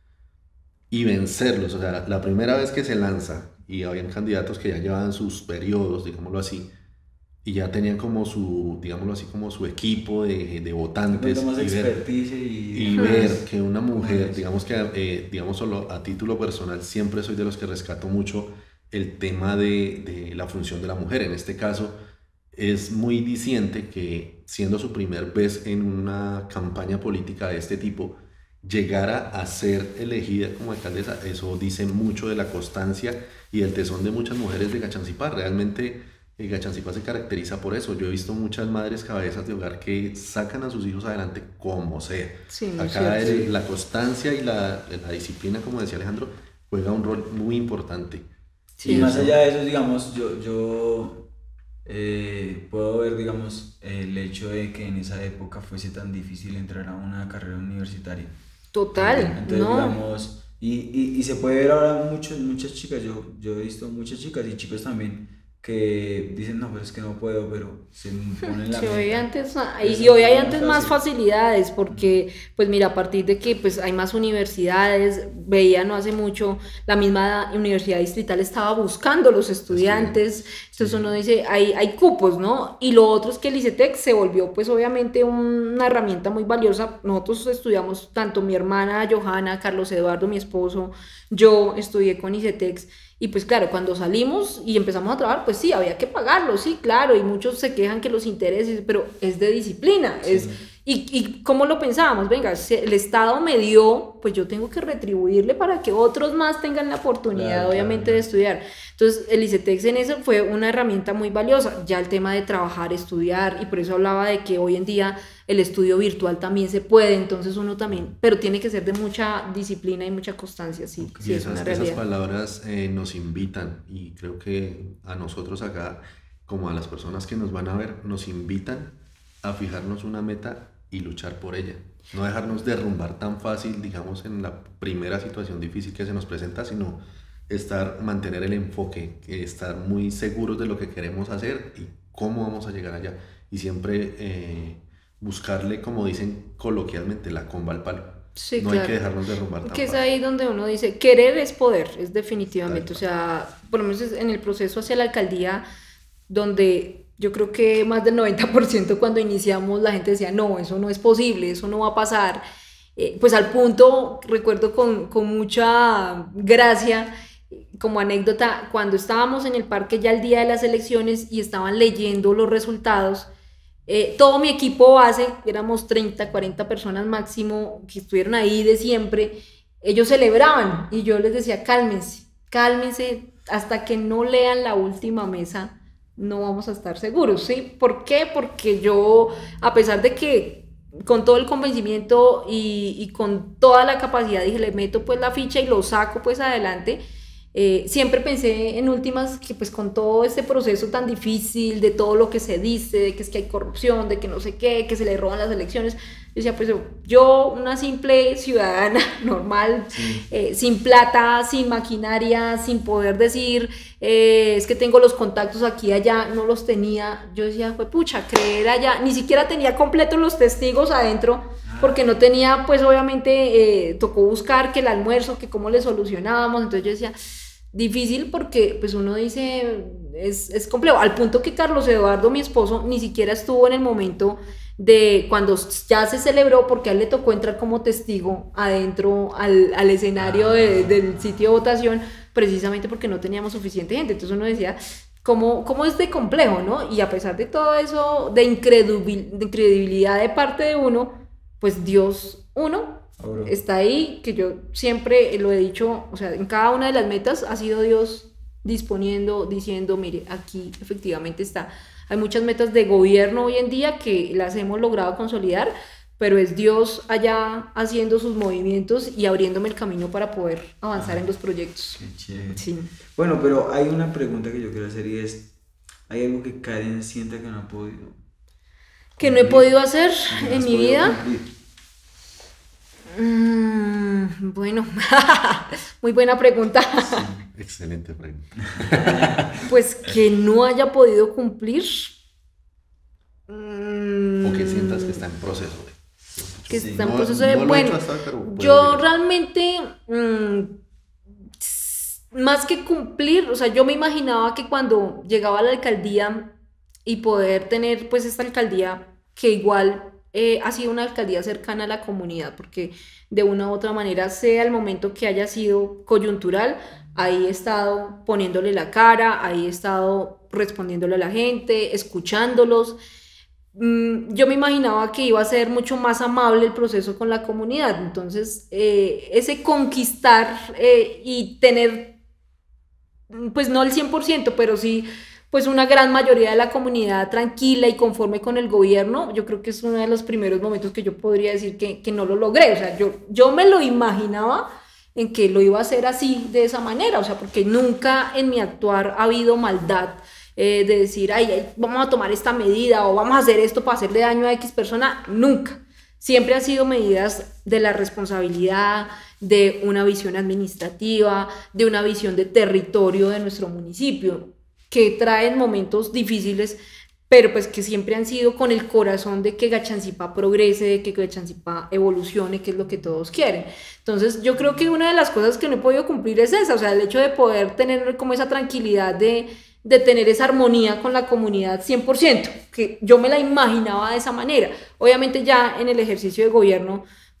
y vencerlos, o sea, la primera vez que se lanza y habían candidatos que ya llevaban sus periodos, digámoslo así, y ya tenían como su, digámoslo así, como su equipo de, de votantes, más y, ver, y... y ver que una mujer, digamos que, eh, digamos solo a título personal, siempre soy de los que rescato mucho el tema de, de la función de la mujer. En este caso es muy diciente que siendo su primer vez en una campaña política de este tipo, llegara a ser elegida como alcaldesa. Eso dice mucho de la constancia y el tesón de muchas mujeres de Gachanzipá. Realmente eh, Gachanzipá se caracteriza por eso. Yo he visto muchas madres cabezas de hogar que sacan a sus hijos adelante como sea. Sí, Acá cierto, el, sí. la constancia y la, la disciplina, como decía Alejandro, juega un rol muy importante. Sí, y más allá de eso, digamos, yo, yo eh, puedo ver, digamos, el hecho de que en esa época fuese tan difícil entrar a una carrera universitaria. Total, Entonces, no. digamos, y, y, y se puede ver ahora muchos, muchas chicas, yo, yo he visto muchas chicas y chicos también que dicen, no, pero es que no puedo, pero se ponen la sí, hoy meta. antes, y hoy hay antes más facilidades, porque, pues mira, a partir de que pues, hay más universidades, veía no hace mucho, la misma universidad distrital estaba buscando los estudiantes, sí, entonces sí. uno dice, hay, hay cupos, ¿no? Y lo otro es que el ICETEX se volvió, pues obviamente, una herramienta muy valiosa. Nosotros estudiamos, tanto mi hermana Johanna, Carlos Eduardo, mi esposo, yo estudié con ICETEX. Y pues claro, cuando salimos y empezamos a trabajar, pues sí, había que pagarlo, sí, claro, y muchos se quejan que los intereses, pero es de disciplina, sí. es, ¿Y, y cómo lo pensábamos? Venga, si el Estado me dio, pues yo tengo que retribuirle para que otros más tengan la oportunidad, claro, obviamente, claro, de estudiar. Entonces, el ICETEX en eso fue una herramienta muy valiosa. Ya el tema de trabajar, estudiar, y por eso hablaba de que hoy en día el estudio virtual también se puede, entonces uno también, pero tiene que ser de mucha disciplina y mucha constancia, sí, okay. sí Y es esas, una realidad. esas palabras eh, nos invitan, y creo que a nosotros acá, como a las personas que nos van a ver, nos invitan a fijarnos una meta y luchar por ella. No dejarnos derrumbar tan fácil, digamos, en la primera situación difícil que se nos presenta, sino estar, mantener el enfoque, estar muy seguros de lo que queremos hacer y cómo vamos a llegar allá. Y siempre eh, buscarle, como dicen coloquialmente, la comba al palo. Sí, no claro. hay que dejarnos derrumbar tan que es fácil. ahí donde uno dice, querer es poder, es definitivamente. Tal O sea, por lo menos en el proceso hacia la alcaldía, donde yo creo que más del noventa por ciento cuando iniciamos la gente decía, no, eso no es posible, eso no va a pasar. Eh, pues al punto, recuerdo con, con mucha gracia, como anécdota, cuando estábamos en el parque ya el día de las elecciones y estaban leyendo los resultados, eh, todo mi equipo base, éramos treinta, cuarenta personas máximo que estuvieron ahí de siempre, ellos celebraban y yo les decía, cálmense, cálmense, hasta que no lean la última mesa no vamos a estar seguros, ¿sí? ¿Por qué? Porque yo, a pesar de que con todo el convencimiento y, y con toda la capacidad dije, le meto pues la ficha y lo saco pues adelante, eh, siempre pensé en últimas que pues con todo este proceso tan difícil, de todo lo que se dice, de que es que hay corrupción, de que no sé qué, que se le roban las elecciones, yo decía, pues yo, una simple ciudadana normal, sí. eh, sin plata, sin maquinaria, sin poder decir, eh, es que tengo los contactos aquí y allá, no los tenía. Yo decía, fue pucha, creer allá, ni siquiera tenía completos los testigos adentro, porque no tenía, pues obviamente, eh, tocó buscar que el almuerzo, que cómo le solucionábamos. Entonces yo decía, difícil porque pues uno dice, es, es complejo, al punto que Carlos Eduardo, mi esposo, ni siquiera estuvo en el momento de cuando ya se celebró, porque a él le tocó entrar como testigo adentro al, al escenario de, del sitio de votación, precisamente porque no teníamos suficiente gente. Entonces uno decía, ¿cómo, cómo es de complejo, no? Y a pesar de todo eso, de, incredul- de incredibilidad de parte de uno, pues Dios, uno, oh, está ahí, que yo siempre lo he dicho, o sea, en cada una de las metas ha sido Dios disponiendo, diciendo, mire, aquí efectivamente está. Hay muchas metas de gobierno hoy en día que las hemos logrado consolidar, pero es Dios allá haciendo sus movimientos y abriéndome el camino para poder avanzar ah, en los proyectos. Qué chévere. Sí. Bueno, pero hay una pregunta que yo quiero hacer y es, ¿hay algo que Karen sienta que no ha podido cumplir? ¿Que no he podido hacer en mi vida? Mm, bueno, muy buena pregunta. Sí, excelente pregunta. Pues que no haya podido cumplir. Mm, o que sientas que está en proceso. Que sí, está en no, proceso de... No bueno, hasta, pero yo realmente, mmm, más que cumplir, o sea, yo me imaginaba que cuando llegaba a la alcaldía y poder tener pues esta alcaldía que igual eh, ha sido una alcaldía cercana a la comunidad, porque de una u otra manera, sea el momento que haya sido coyuntural, ahí he estado poniéndole la cara, ahí he estado respondiéndole a la gente, escuchándolos. Mm, yo me imaginaba que iba a ser mucho más amable el proceso con la comunidad, entonces eh, ese conquistar eh, y tener, pues no el cien por ciento, pero sí pues una gran mayoría de la comunidad tranquila y conforme con el gobierno, yo creo que es uno de los primeros momentos que yo podría decir que, que no lo logré. O sea, yo, yo me lo imaginaba en que lo iba a hacer así, de esa manera, o sea, porque nunca en mi actuar ha habido maldad eh, de decir, ay, ay, vamos a tomar esta medida o vamos a hacer esto para hacerle daño a X persona, nunca. Siempre han sido medidas de la responsabilidad, de una visión administrativa, de una visión de territorio de nuestro municipio, que traen momentos difíciles, pero pues que siempre han sido con el corazón de que Gachancipá progrese, de que Gachancipá evolucione, que es lo que todos quieren. Entonces yo creo que una de las cosas que no he podido cumplir es esa, o sea, el hecho de poder tener como esa tranquilidad de, de tener esa armonía con la comunidad cien por ciento, que yo me la imaginaba de esa manera. Obviamente ya en el ejercicio de gobierno,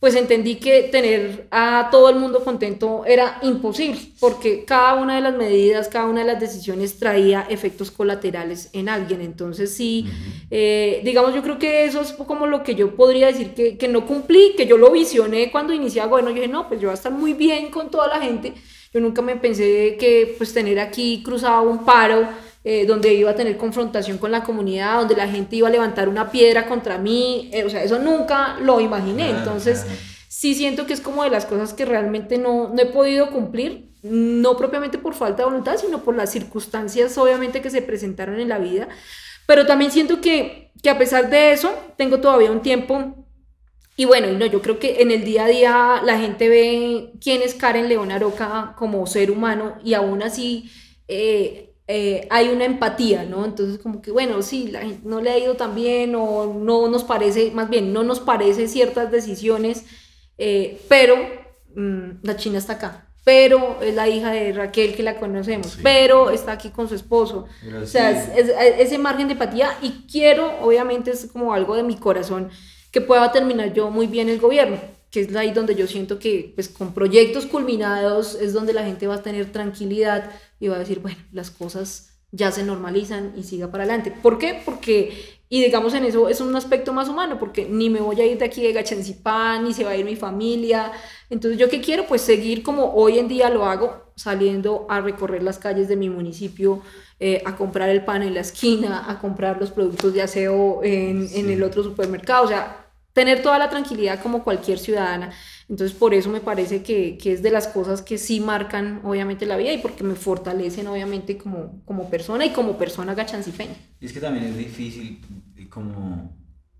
pues entendí que tener a todo el mundo contento era imposible, porque cada una de las medidas, cada una de las decisiones traía efectos colaterales en alguien. Entonces sí, uh-huh. eh, digamos, yo creo que eso es como lo que yo podría decir que, que no cumplí, que yo lo visioné cuando inicié a gobierno. Yo dije, no, pues yo voy a estar muy bien con toda la gente. Yo nunca me pensé que pues tener aquí cruzado un paro, Eh, donde iba a tener confrontación con la comunidad, donde la gente iba a levantar una piedra contra mí, eh, o sea, eso nunca lo imaginé. Claro, entonces claro. Sí siento que es como de las cosas que realmente no, no he podido cumplir, no propiamente por falta de voluntad, sino por las circunstancias obviamente que se presentaron en la vida, pero también siento que, que a pesar de eso, tengo todavía un tiempo. Y bueno, no, yo creo que en el día a día la gente ve quién es Karen León Aroca como ser humano, y aún así eh, eh, hay una empatía, ¿no? Entonces como que bueno, sí, la gente no le ha ido tan bien, o no nos parece, más bien no nos parece ciertas decisiones, eh, pero mmm, la China está acá, pero es la hija de Raquel que la conocemos, sí. Pero está aquí con su esposo, pero o sea, sí. es, es, ese margen de empatía, y quiero, obviamente es como algo de mi corazón, que pueda terminar yo muy bien el gobierno, que es ahí donde yo siento que pues con proyectos culminados es donde la gente va a tener tranquilidad y va a decir, bueno, las cosas ya se normalizan y siga para adelante. ¿Por qué? Porque, y digamos en eso es un aspecto más humano, porque ni me voy a ir de aquí de Gachancipá, ni se va a ir mi familia. Entonces yo qué quiero, pues seguir como hoy en día lo hago, saliendo a recorrer las calles de mi municipio, eh, a comprar el pan en la esquina, a comprar los productos de aseo en, sí. en el otro supermercado, o sea, tener toda la tranquilidad como cualquier ciudadana. Entonces por eso me parece que, que es de las cosas que sí marcan obviamente la vida, y porque me fortalecen obviamente como, como persona y como persona gachancipeña. Y es que también es difícil como,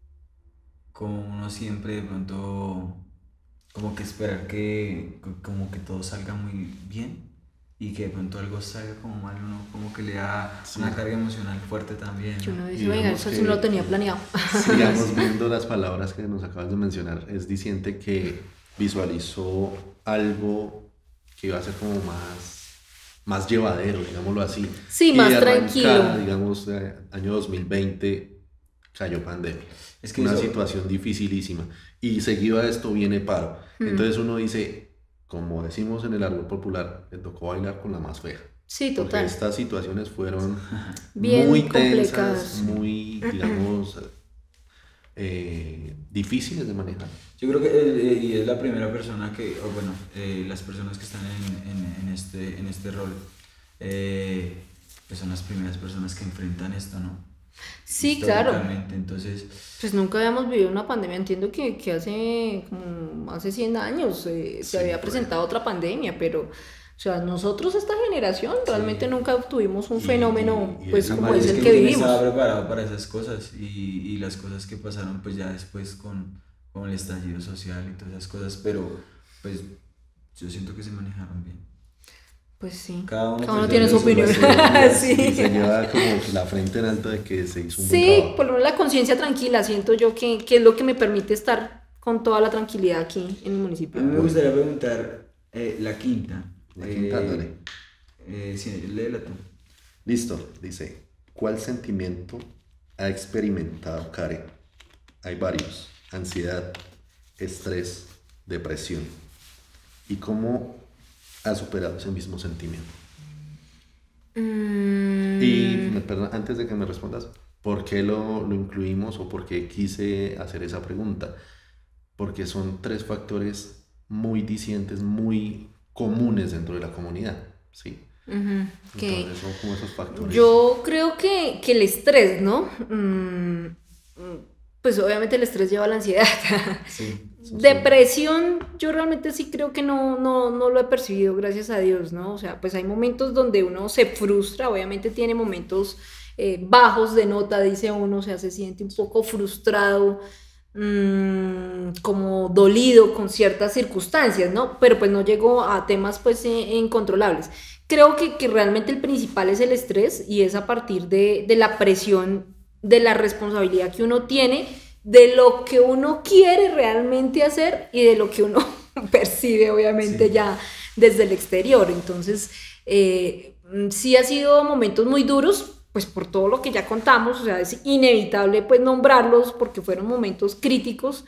como uno siempre de pronto como que esperar que como que todo salga muy bien, y que de pronto algo salga como mal, uno como que le da sí. una carga emocional fuerte también, ¿no? Uno dice, venga, eso sí no lo tenía planeado. Sigamos viendo las palabras que nos acabas de mencionar. Es diciente que visualizó algo que iba a ser como más, más llevadero, digámoslo así. Sí, y más de arrancar, tranquilo. Digamos, eh, año dos mil veinte cayó pandemia. Es que una eso... situación dificilísima. Y seguido a esto viene paro. Hmm. Entonces uno dice, como decimos en el árbol popular, le tocó bailar con la más fea. Sí, total. Porque estas situaciones fueron bien muy complicadas. tensas, muy, digamos, eh, difíciles de manejar. Yo creo que, eh, y es la primera persona que, o bueno, eh, las personas que están en, en, en, este, en este rol, eh, pues son las primeras personas que enfrentan esto, ¿no? Sí, claro. Entonces, pues nunca habíamos vivido una pandemia. Entiendo que, que hace como hace cien años eh, sí, se había presentado bueno. otra pandemia, pero o sea, nosotros, esta generación, sí. realmente nunca tuvimos un y, fenómeno y, y pues como es el que, que vivimos. Estaba preparado para esas cosas, y, y las cosas que pasaron pues ya después con, con el estallido social y todas esas cosas, pero pues yo siento que se manejaron bien. Pues sí, cada uno, cada uno tiene su opinión. Sí. Sí, se lleva como la frente en alto de que se hizo un sí, buen trabajo. Por lo menos la conciencia tranquila, siento yo que, que es lo que me permite estar con toda la tranquilidad aquí en el municipio. A mí me gustaría preguntar eh, la quinta. La quinta, eh, dale. Eh, sí, léela tú. Listo, dice, ¿cuál sentimiento ha experimentado Karen? Hay varios: ansiedad, estrés, depresión. ¿Y cómo ha superado ese mismo sentimiento? Mm. Y, perdón, antes de que me respondas, ¿por qué lo, lo incluimos o por qué quise hacer esa pregunta? Porque son tres factores muy discientes, muy comunes dentro de la comunidad, ¿sí? Uh-huh. Entonces son como esos factores. Yo creo que, que el estrés, ¿no? Mm, pues obviamente el estrés lleva a la ansiedad. Sí. Depresión, yo realmente sí creo que no, no, no lo he percibido, gracias a Dios, ¿no? O sea, pues hay momentos donde uno se frustra, obviamente tiene momentos eh, bajos de nota, dice uno, o sea, se siente un poco frustrado, mmm, como dolido con ciertas circunstancias, ¿no? Pero pues no llego a temas pues eh, incontrolables. Creo que, que realmente el principal es el estrés, y es a partir de, de la presión, de la responsabilidad que uno tiene, de lo que uno quiere realmente hacer y de lo que uno percibe obviamente sí. ya desde el exterior. Entonces eh, sí ha sido momentos muy duros, pues por todo lo que ya contamos, o sea, es inevitable pues nombrarlos porque fueron momentos críticos,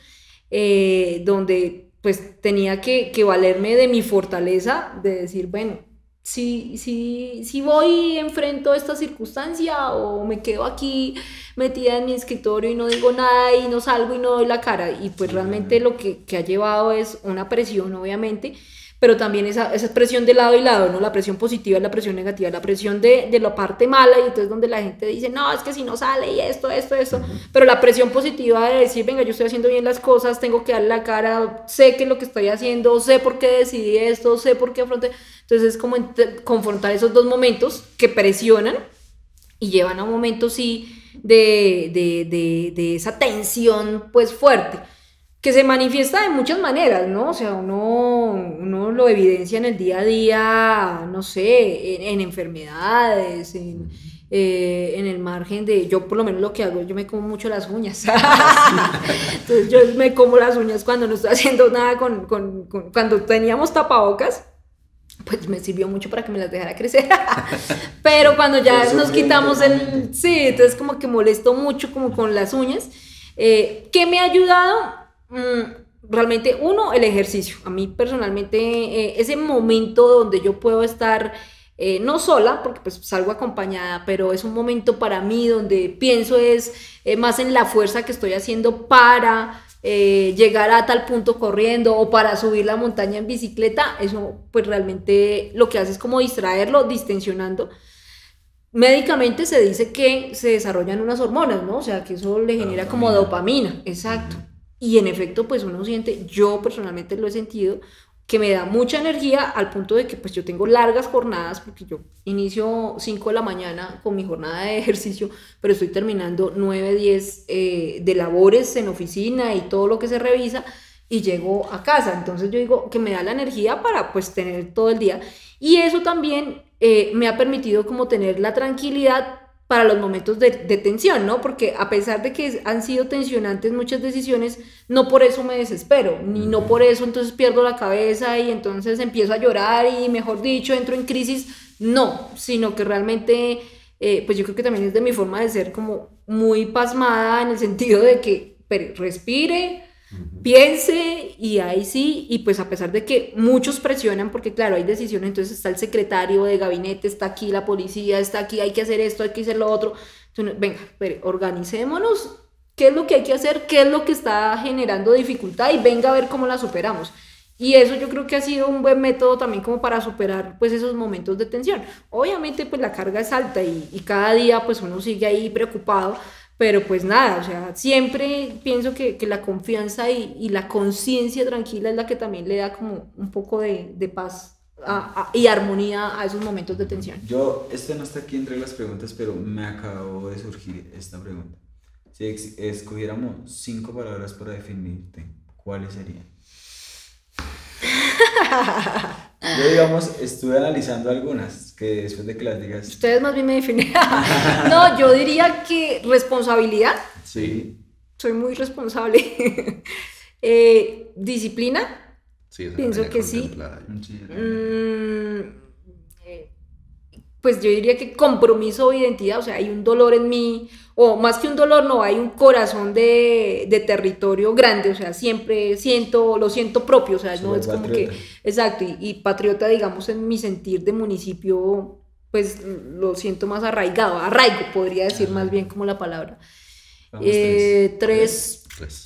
eh, donde pues tenía que, que valerme de mi fortaleza, de decir, bueno, si, si, si voy y enfrento esta circunstancia o me quedo aquí metida en mi escritorio y no digo nada y no salgo y no doy la cara, y pues realmente lo que, que ha llevado es una presión, obviamente, pero también esa, esa presión de lado y lado, ¿no? La presión positiva y la presión negativa, la presión de, de la parte mala, y entonces donde la gente dice, no, es que si no sale y esto, esto, esto, uh-huh. Pero la presión positiva de decir, venga, yo estoy haciendo bien las cosas, tengo que darle la cara, sé qué es lo que estoy haciendo, sé por qué decidí esto, sé por qué afronté. Entonces es como ent- confrontar esos dos momentos que presionan y llevan a un momento, sí, de, de, de, de esa tensión, pues, fuerte, que se manifiesta de muchas maneras, ¿no? O sea, uno, uno lo evidencia en el día a día, no sé, en, en enfermedades, en, eh, en el margen de, yo por lo menos lo que hago, yo me como mucho las uñas. Entonces yo me como las uñas cuando no estoy haciendo nada con, con, con cuando teníamos tapabocas, pues me sirvió mucho para que me las dejara crecer. Pero cuando ya nos quitamos el... Sí, entonces como que molesto mucho como con las uñas. Eh, ¿Qué me ha ayudado? Mm, realmente, uno, el ejercicio. A mí personalmente, eh, ese momento donde yo puedo estar, eh, no sola, porque pues salgo acompañada, pero es un momento para mí donde pienso es eh, más en la fuerza que estoy haciendo para eh, llegar a tal punto corriendo o para subir la montaña en bicicleta. Eso pues realmente lo que hace es como distraerlo, distensionando. Médicamente se dice que se desarrollan unas hormonas, ¿no? O sea, que eso le genera dopamina. Como dopamina, exacto. Uh-huh. Y en efecto, pues uno siente, yo personalmente lo he sentido, que me da mucha energía al punto de que pues yo tengo largas jornadas, porque yo inicio cinco de la mañana con mi jornada de ejercicio, pero estoy terminando nueve, diez eh, de labores en oficina y todo lo que se revisa, y llego a casa. Entonces yo digo que me da la energía para pues tener todo el día, y eso también eh, me ha permitido como tener la tranquilidad para los momentos de, de tensión, ¿no? Porque a pesar de que han sido tensionantes muchas decisiones, no por eso me desespero, ni no por eso entonces pierdo la cabeza y entonces empiezo a llorar y, mejor dicho, entro en crisis. No, sino que realmente, eh, pues yo creo que también es de mi forma de ser como muy pasmada, en el sentido de que pero, respire, uh-huh. Piense, y ahí sí, y pues a pesar de que muchos presionan, porque claro, hay decisiones, entonces está el secretario de gabinete, está aquí la policía, está aquí, hay que hacer esto, hay que hacer lo otro. Entonces, venga, pero organicémonos, qué es lo que hay que hacer, qué es lo que está generando dificultad, y venga a ver cómo la superamos. Y eso yo creo que ha sido un buen método también como para superar pues esos momentos de tensión. Obviamente pues la carga es alta y, y cada día pues uno sigue ahí preocupado, pero pues nada, o sea, siempre pienso que, que la confianza y, y la conciencia tranquila es la que también le da como un poco de, de paz a, a, y armonía a esos momentos de tensión. Yo, esto no está aquí entre las preguntas, pero me acabó de surgir esta pregunta. Si ex- escogiéramos cinco palabras para definirte, ¿cuáles serían? Yo, digamos, estuve analizando algunas que después de que las digas... Ustedes más bien me definen. No, yo diría que responsabilidad. Sí. Soy muy responsable. eh, disciplina. Sí, pienso que sí. sí mm, eh, pues yo diría que compromiso o identidad. O sea, hay un dolor en mí, o más que un dolor, no, hay un corazón de, de territorio grande. O sea, siempre siento, lo siento propio. O sea, no es como patriota. Que, exacto, y, y patriota, digamos, en mi sentir de municipio, pues lo siento más arraigado, arraigo podría decir, ah, más bien como la palabra. Vamos, eh, tres. tres.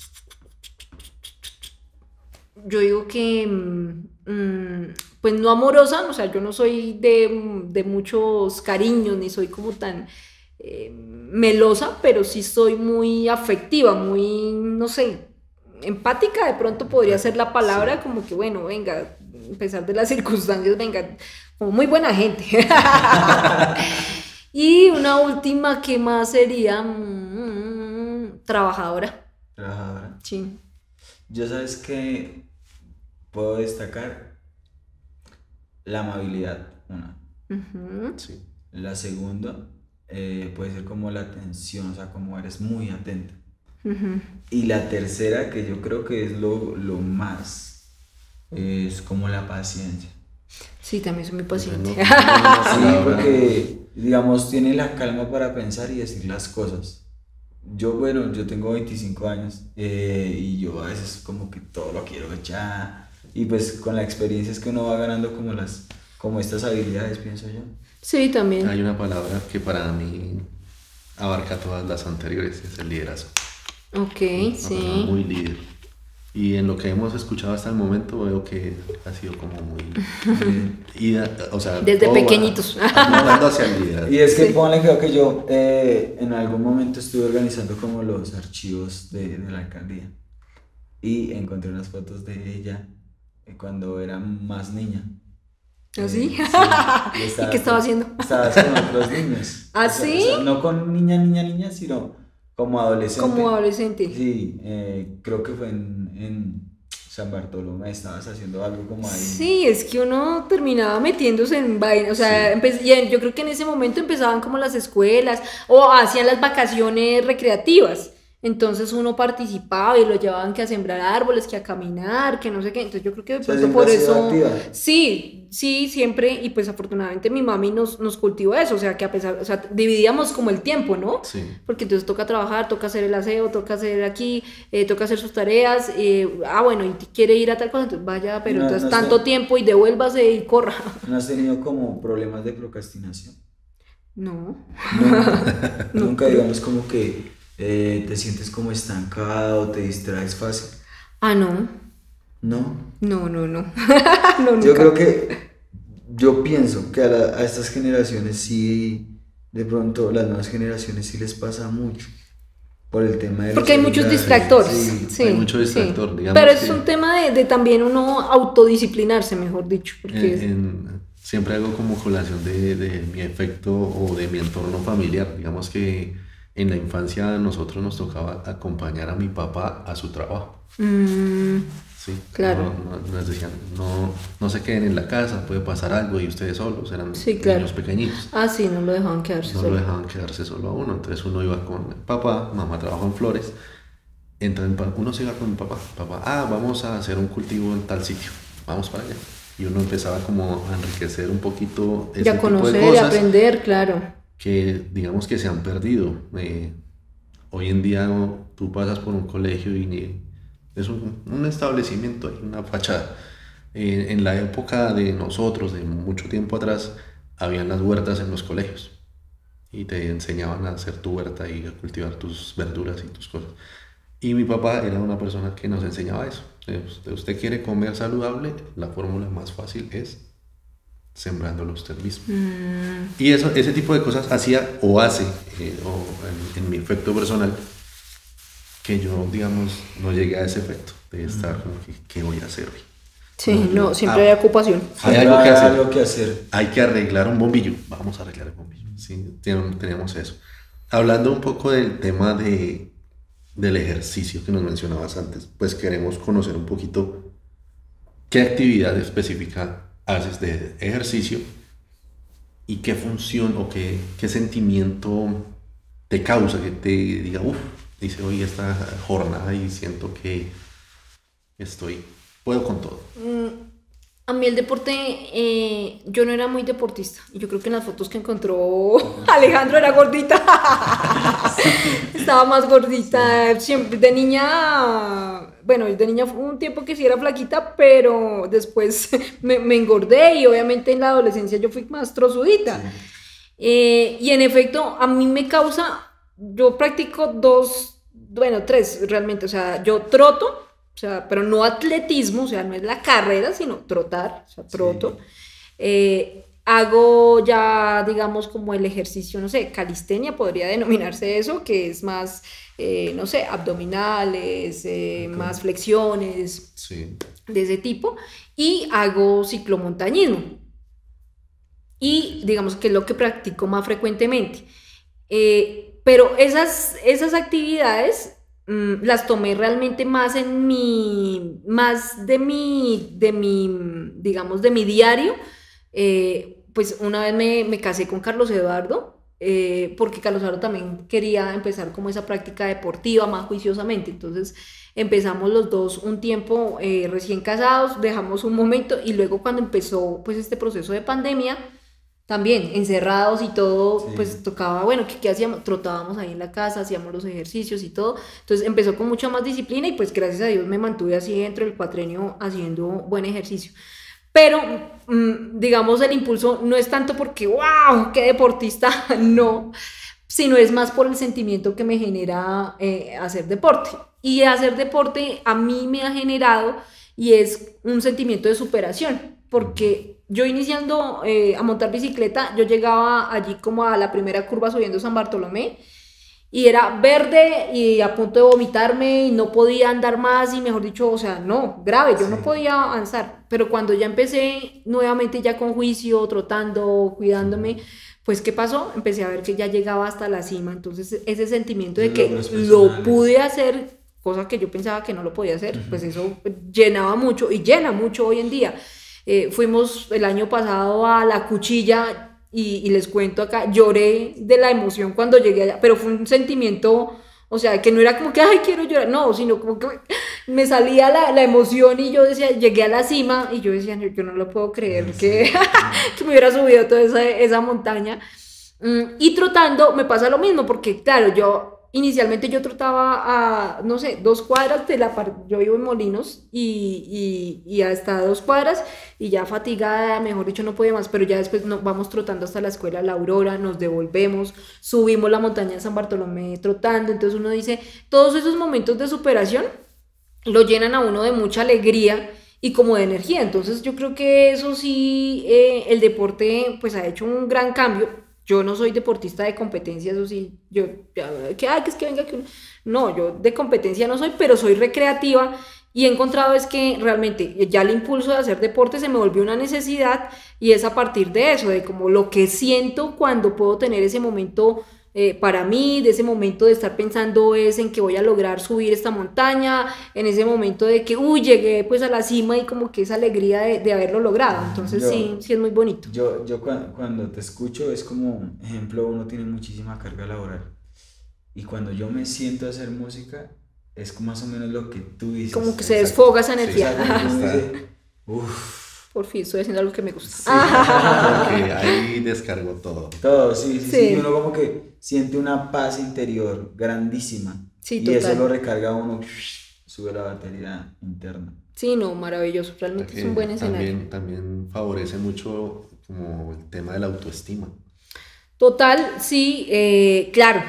Yo digo que, mmm, pues no amorosa, o sea, yo no soy de, de muchos cariños, ni soy como tan eh, melosa, pero sí soy muy afectiva, muy, no sé, empática, de pronto podría ser la palabra, sí. Como que bueno, venga, a pesar de las circunstancias, venga, como muy buena gente. Y una última, ¿qué más sería? Mm, trabajadora. Trabajadora. Sí. Yo, sabes que puedo destacar la amabilidad, una. Uh-huh. Sí. La segunda eh, puede ser como la atención, o sea, como eres muy atenta. Uh-huh. Y la tercera, que yo creo que es lo, lo más, es como la paciencia. Sí, también soy muy paciente. Sí, porque, digamos, tiene la calma para pensar y decir las cosas. Yo, bueno, yo tengo veinticinco años eh, y yo a veces como que todo lo quiero ya. Y pues con la experiencia es que uno va ganando como las, como estas habilidades, pienso yo. Sí, también. Hay una palabra que para mí abarca todas las anteriores, es el liderazgo. Ok, Una sí. persona muy líder. Y en lo que hemos escuchado hasta el momento veo que ha sido como muy... ida- o sea, Desde todo va pequeñitos. apuntando hacia el liderazgo. Y es que Sí. ponle creo que yo eh, en algún momento estuve organizando como los archivos de, de la alcaldía y encontré unas fotos de ella eh, cuando era más niña. ¿Ah, sí? Eh, y ¿Y qué estaba haciendo? Estabas con otros niños. ¿Ah, O sea, sí? o sea, no con niña, niña, niña, sino como adolescente. Como adolescente. Sí, eh, creo que fue en, en San Bartolomé, estabas haciendo algo como ahí. Sí, es que uno terminaba metiéndose en vaina, o sea, Sí. empe- y en- yo creo que en ese momento empezaban como las escuelas o hacían las vacaciones recreativas, entonces uno participaba y lo llevaban que a sembrar árboles, que a caminar, que no sé qué, entonces yo creo que de O sea, pronto siempre por has sido eso, activa. sí, sí, siempre, y pues afortunadamente mi mami nos, nos cultivó eso, o sea, que a pesar, o sea, dividíamos como el tiempo, ¿no? Sí. Porque entonces toca trabajar, toca hacer el aseo, toca hacer aquí, eh, toca hacer sus tareas, eh, ah bueno, y quiere ir a tal cosa, entonces vaya, pero No, entonces no sé. tanto tiempo y devuélvase y corra. ¿No has tenido como problemas de procrastinación? No, Nunca, No nunca creo. digamos como que eh, te sientes como estancado, te distraes fácil. ah no, No. no, no, no, no, Yo nunca. creo que, yo pienso que a, la- a estas generaciones sí, de pronto las nuevas generaciones sí les pasa mucho por el tema de los Porque hay muchos celulares. distractores, Sí. sí, hay mucho sí. distractor, digamos Pero es que- un tema de, de también uno autodisciplinarse, mejor dicho, porque En- en- siempre hago como colación de, de mi efecto o de mi entorno familiar. Digamos que en la infancia a nosotros nos tocaba acompañar a mi papá a su trabajo. mm, Sí, Claro. no- no- nos decían, no, no se queden en la casa, puede pasar algo y ustedes solos, eran Sí, claro. niños pequeñitos. ah sí, no lo dejaban quedarse No solo. lo dejaban quedarse solo a uno, entonces uno iba con el papá, mamá trabajó en flores, entonces uno se iba con el papá, papá, ah, vamos a hacer un cultivo en tal sitio, vamos para allá. Y uno empezaba como a enriquecer un poquito ese Y a tipo conocer, de y a cosas aprender, claro. que digamos que se han perdido. Eh, hoy en día no, tú pasas por un colegio y ni- es un, un establecimiento, hay una fachada. Eh, en la época de nosotros, de mucho tiempo atrás, habían las huertas en los colegios y te enseñaban a hacer tu huerta y a cultivar tus verduras y tus cosas. Y mi papá era una persona que nos enseñaba eso. Eh, Usted, usted quiere comer saludable, la fórmula más fácil es sembrándolo usted mismo. Mm, Y eso, ese tipo de cosas hacía o hace, eh, o en, en mi efecto personal, que yo, digamos, no llegué a ese efecto de estar como que, ¿qué voy a hacer hoy? sí, No, no, siempre ah, hay ocupación. Hay Siempre algo que hacer. algo que hacer. Hay que arreglar un bombillo. Vamos a arreglar el bombillo. Sí, ten- tenemos eso. Hablando un poco del tema de, del ejercicio que nos mencionabas antes, pues queremos conocer un poquito qué actividad específica haces de ejercicio y qué función o qué, qué sentimiento te causa que te diga, uff, hice hoy esta jornada y siento que estoy, puedo con todo. Mm, A mí el deporte, eh, yo no era muy deportista. Y yo creo que en las fotos que encontró Alejandro era gordita. Estaba más gordita. Siempre, de niña, bueno, de niña fue un tiempo que sí era flaquita, pero después me, me engordé y obviamente en la adolescencia yo fui más trozudita. Eh, y en efecto, a mí me causa, yo practico dos, bueno, tres realmente, o sea, yo troto, o sea, pero no atletismo, o sea, no es la carrera, sino trotar, o sea, troto. Eh, hago ya, digamos, como el ejercicio, no sé, calistenia, podría denominarse eso, que es más, eh, no sé, abdominales, eh, Ok. más flexiones, Sí. de ese tipo, y hago ciclomontañismo. Y digamos que es lo que practico más frecuentemente. Eh, pero esas, esas actividades mm, las tomé realmente más en mi, más de mi, de mi, digamos, de mi diario. Eh, pues una vez me, me casé con Carlos Eduardo, eh, porque Carlos Eduardo también quería empezar como esa práctica deportiva más juiciosamente. Entonces empezamos los dos un tiempo eh, recién casados, dejamos un momento y luego cuando empezó pues este proceso de pandemia, también encerrados y todo, Sí. pues tocaba, bueno, ¿qué, qué hacíamos? Trotábamos ahí en la casa, hacíamos los ejercicios y todo, entonces empezó con mucha más disciplina y pues gracias a Dios me mantuve así dentro del cuatrenio haciendo buen ejercicio. Pero, mmm, digamos, el impulso no es tanto porque, wow, qué deportista, no, sino es más por el sentimiento que me genera eh, hacer deporte. Y hacer deporte a mí me ha generado y es un sentimiento de superación, porque yo iniciando eh, a montar bicicleta, yo llegaba allí como a la primera curva subiendo San Bartolomé y era verde y a punto de vomitarme y no podía andar más y mejor dicho, o sea, no, grave, yo Sí. no podía avanzar, pero cuando ya empecé nuevamente ya con juicio, trotando, cuidándome, pues ¿qué pasó? Empecé a ver que ya llegaba hasta la cima, entonces ese sentimiento de que Logros lo personales. pude hacer, cosa que yo pensaba que no lo podía hacer, pues eso llenaba mucho y llena mucho hoy en día. Eh, fuimos el año pasado a La Cuchilla y, y les cuento acá, lloré de la emoción cuando llegué allá, pero fue un sentimiento, o sea, que no era como que, ay, quiero llorar, no, sino como que me salía la, la emoción y yo decía, llegué a la cima y yo decía, yo, yo no lo puedo creer que, que me hubiera subido toda esa, esa montaña. Mm, y trotando me pasa lo mismo, porque claro, yo inicialmente yo trotaba a, no sé, dos cuadras de la par- yo vivo en Molinos y, y, y hasta dos cuadras y ya fatigada, mejor dicho, no podía más, pero ya después nos vamos trotando hasta la escuela La Aurora, nos devolvemos, subimos la montaña de San Bartolomé trotando, entonces uno dice, todos esos momentos de superación lo llenan a uno de mucha alegría y como de energía, entonces yo creo que eso sí, eh, el deporte pues ha hecho un gran cambio. Yo no soy deportista de competencia, eso sí, yo, ya, que, ay, que es que venga, que uno- no, yo de competencia no soy, pero soy recreativa y he encontrado es que realmente ya el impulso de hacer deporte se me volvió una necesidad y es a partir de eso, de como lo que siento cuando puedo tener ese momento eh, para mí, de ese momento de estar pensando es en que voy a lograr subir esta montaña, en ese momento de que, uy, llegué pues a la cima y como que esa alegría de, de haberlo logrado, entonces Yo- sí, sí es muy bonito. Yo, yo cua- cuando te escucho es como, ejemplo, uno tiene muchísima carga laboral y cuando yo me siento a hacer música es como más o menos lo que tú dices. Como que se Exacto. desfoga esa Sí, energía. exacto. Uno Está. dice, "Uf, Por fin estoy haciendo algo que me gusta. Porque ahí descargó todo. todo, sí, sí, sí, Sí. y uno como que siente una paz interior grandísima Sí, y eso total. lo recarga a uno, sube la batería interna. Sí, no, maravilloso. Realmente es un buen escenario. También, también favorece mucho como el tema de la autoestima. Total, sí, eh, claro,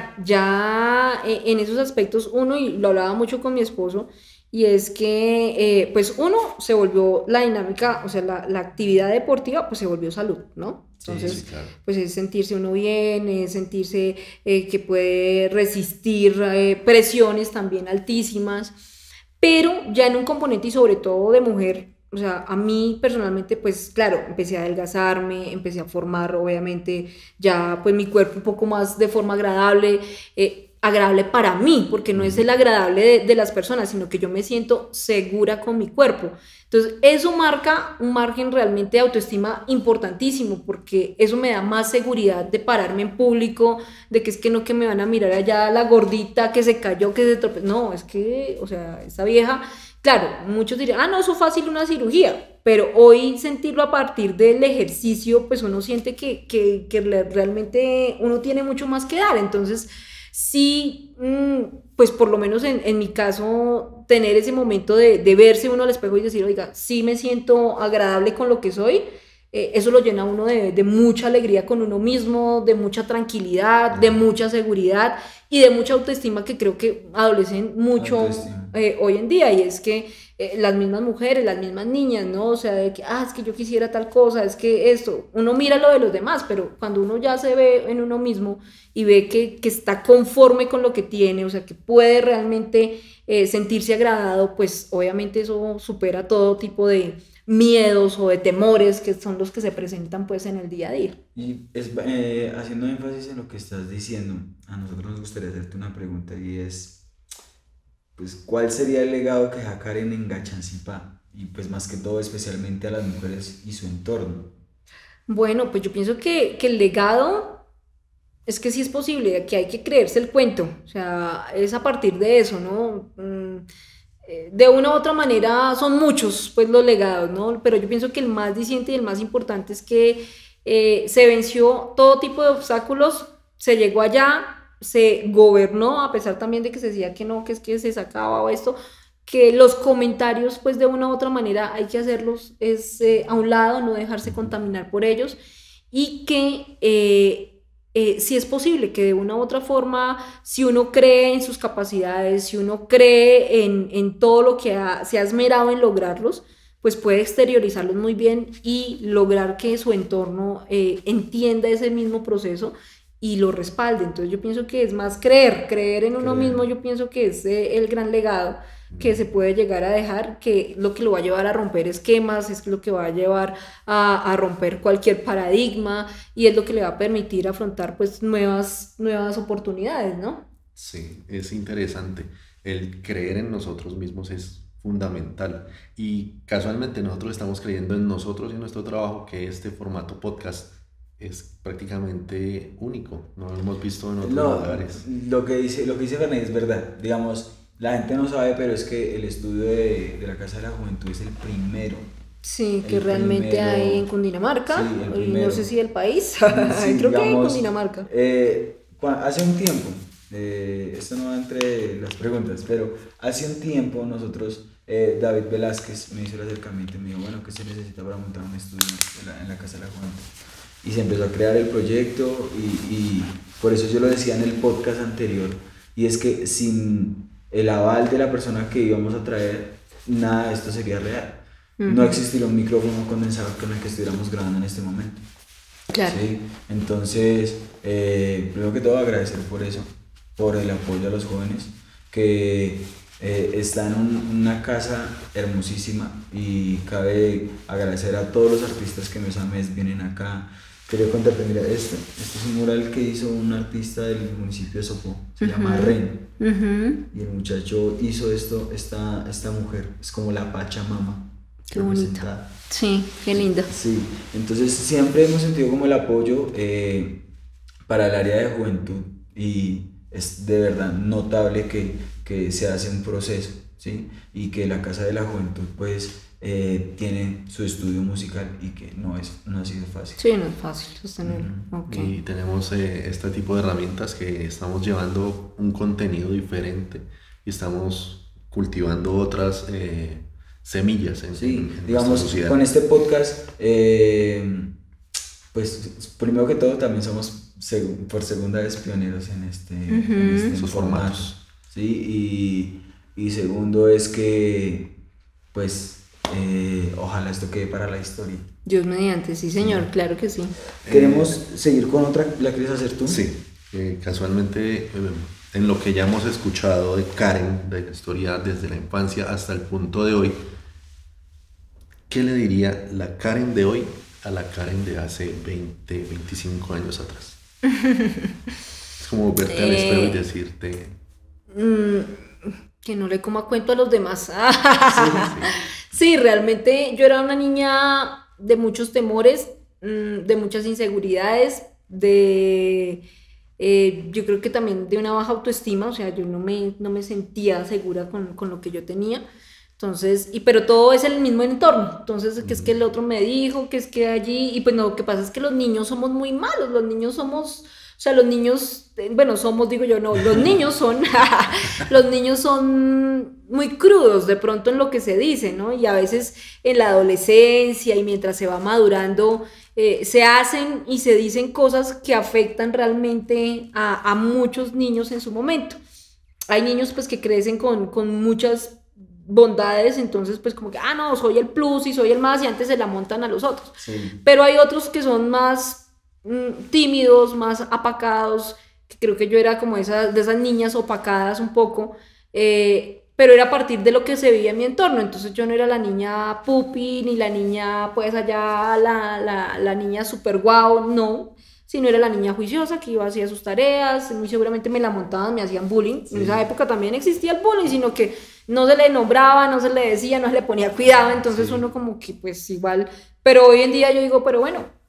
ya eh, en esos aspectos uno, y lo hablaba mucho con mi esposo, y es que, eh, pues uno se volvió la dinámica, o sea, la, la actividad deportiva, pues se volvió salud, ¿no? Sí, Entonces, Sí, claro. pues es sentirse uno bien, es sentirse eh, que puede resistir eh, presiones también altísimas, pero ya en un componente y sobre todo de mujer, o sea, a mí personalmente, pues claro, empecé a adelgazarme, empecé a formar obviamente ya pues mi cuerpo un poco más de forma agradable, eh, agradable para mí, porque no es el agradable de, de las personas, sino que yo me siento segura con mi cuerpo. Entonces, eso marca un margen realmente de autoestima importantísimo, porque eso me da más seguridad de pararme en público, de que es que no que me van a mirar allá la gordita que se cayó, que se tropezó. No, es que, o sea, esta vieja, claro, muchos dirían, ah, no, eso es fácil una cirugía, pero hoy sentirlo a partir del ejercicio, pues uno siente que, que, que le- realmente uno tiene mucho más que dar. Entonces, sí, mm, pues por lo menos en, en mi caso, tener ese momento de, de verse uno al espejo y decir, oiga, sí me siento agradable con lo que soy, eh, eso lo llena a uno de, de mucha alegría con uno mismo, de mucha tranquilidad, de mucha seguridad y de mucha autoestima que creo que adolecen mucho Autoestima. eh, hoy en día. Y es que eh, las mismas mujeres, las mismas niñas, ¿no? O sea, de que, ah, es que yo quisiera tal cosa, es que esto, uno mira lo de los demás, pero cuando uno ya se ve en uno mismo y ve que, que está conforme con lo que tiene, o sea, que puede realmente eh, sentirse agradado, pues obviamente eso supera todo tipo de miedos o de temores que son los que se presentan pues en el día a día. Y es, eh, haciendo énfasis en lo que estás diciendo, a nosotros nos gustaría hacerte una pregunta y es, pues, ¿cuál sería el legado que deja Karen en Gachancipá? Y pues más que todo, especialmente a las mujeres y su entorno. Bueno, pues yo pienso que, que el legado es que sí es posible, que hay que creerse el cuento, o sea, es a partir de eso, ¿no? Mm, eh, de una u otra manera son muchos pues los legados, ¿no? Pero yo pienso que el más diciente y el más importante es que eh, se venció todo tipo de obstáculos, se llegó allá, se gobernó, a pesar también de que se decía que no, que es que se sacaba o esto, que los comentarios pues de una u otra manera hay que hacerlos es, eh, a un lado, no dejarse contaminar por ellos, y que eh, eh, si es posible que de una u otra forma, si uno cree en sus capacidades, si uno cree en, en todo lo que ha, se ha esmerado en lograrlos, pues puede exteriorizarlos muy bien y lograr que su entorno eh, entienda ese mismo proceso y lo respalde. Entonces yo pienso que es más creer, creer en uno Creer. mismo, yo pienso que es eh, el gran legado que se puede llegar a dejar, que lo que lo va a llevar a romper esquemas, es lo que va a llevar a, a romper cualquier paradigma, y es lo que le va a permitir afrontar pues nuevas, nuevas oportunidades, ¿no? Sí, es interesante. El creer en nosotros mismos es fundamental, y casualmente nosotros estamos creyendo en nosotros y en nuestro trabajo, que este formato podcast es prácticamente único, no lo hemos visto en otros No, lugares. lo que dice, lo que dice Fernández es verdad. Digamos, la gente no sabe, pero es que el estudio de, de la Casa de la Juventud es el primero. Sí, que El realmente primero- hay en Cundinamarca, Sí, el y primero. no sé si el país, Sí, creo que hay en digamos, Cundinamarca. eh, cua- hace un tiempo, eh, esto no va entre las preguntas, pero hace un tiempo nosotros, eh, David Velázquez me hizo el acercamiento y me dijo, bueno, ¿qué se necesita para montar un estudio en la, en la Casa de la Juventud? Y se empezó a crear el proyecto, y, y por eso yo lo decía en el podcast anterior, y es que sin el aval de la persona que íbamos a traer, nada de esto sería real. No Ujú. existiría un micrófono condensador con el que estuviéramos grabando en este momento. Claro. Sí, entonces, eh, primero que todo agradecer por eso, por el apoyo a los jóvenes, que eh, están en un- una casa hermosísima, y cabe agradecer a todos los artistas que mes a mes vienen acá. Quería contarte, mira, este, este es un mural que hizo un artista del municipio de Sopó, se llama Ujú. Ren, Ujú. y el muchacho hizo esto, esta, esta mujer, es como la Pachamama. Qué bonito. representada. Sí, qué lindo. Sí, entonces siempre hemos sentido como el apoyo eh, para el área de juventud, y es de verdad notable que, que se hace un proceso, ¿sí? Y que la Casa de la Juventud pues eh, tiene su estudio musical, y que no, es, no ha sido fácil. Sí, no es fácil sostenerlo. Ujú. Ok. Y tenemos eh, este tipo de herramientas que estamos llevando un contenido diferente, y estamos cultivando otras eh, semillas en, Sí, en- en digamos, nuestra sociedad. con este podcast, eh, pues primero que todo también somos seg- por segunda vez pioneros en este, en Ujú. este Esos formato, formatos. ¿sí? Y, y segundo es que, pues, eh, ojalá esto quede para la historia. Dios mediante, sí señor, claro que sí. ¿Queremos seguir con otra? ¿La quieres hacer tú? Sí, eh, casualmente eh, en lo que ya hemos escuchado de Karen, de la historia desde la infancia hasta el punto de hoy, ¿qué le diría la Karen de hoy a la Karen de hace veinte, veinticinco años atrás? Es como verte al espejo y Eh. decirte, Mm, que no le coma cuento a los demás. Sí, realmente yo era una niña de muchos temores, mm, de muchas inseguridades, de eh, yo creo que también de una baja autoestima, o sea, yo no me, no me sentía segura con, con lo que yo tenía. Entonces, y pero todo es el mismo entorno. Entonces, que es que el otro me dijo, que es que allí, y pues no, lo que pasa es que los niños somos muy malos, los niños somos, o sea, los niños, eh, bueno, somos, digo yo, no, los niños son, los niños son muy crudos de pronto en lo que se dice, ¿no? Y a veces en la adolescencia y mientras se va madurando, eh, se hacen y se dicen cosas que afectan realmente a, a muchos niños en su momento. Hay niños pues que crecen con, con muchas bondades, entonces pues como que, ah, no, soy el plus y soy el más, y antes se la montan a los otros. Sí. Pero hay otros que son más mm, tímidos, más apacados, que creo que yo era como esa, de esas niñas opacadas un poco, eh, pero era a partir de lo que se veía en mi entorno. Entonces yo no era la niña pupi, ni la niña pues allá, la, la, la niña super guau, no, sino era la niña juiciosa que iba hacia sus tareas, muy seguramente me la montaban, me hacían bullying. Sí. En esa época también existía el bullying, sino que no se le nombraba, no se le decía, no se le ponía cuidado, entonces Sí. uno como que pues igual, pero hoy en día yo digo, pero bueno,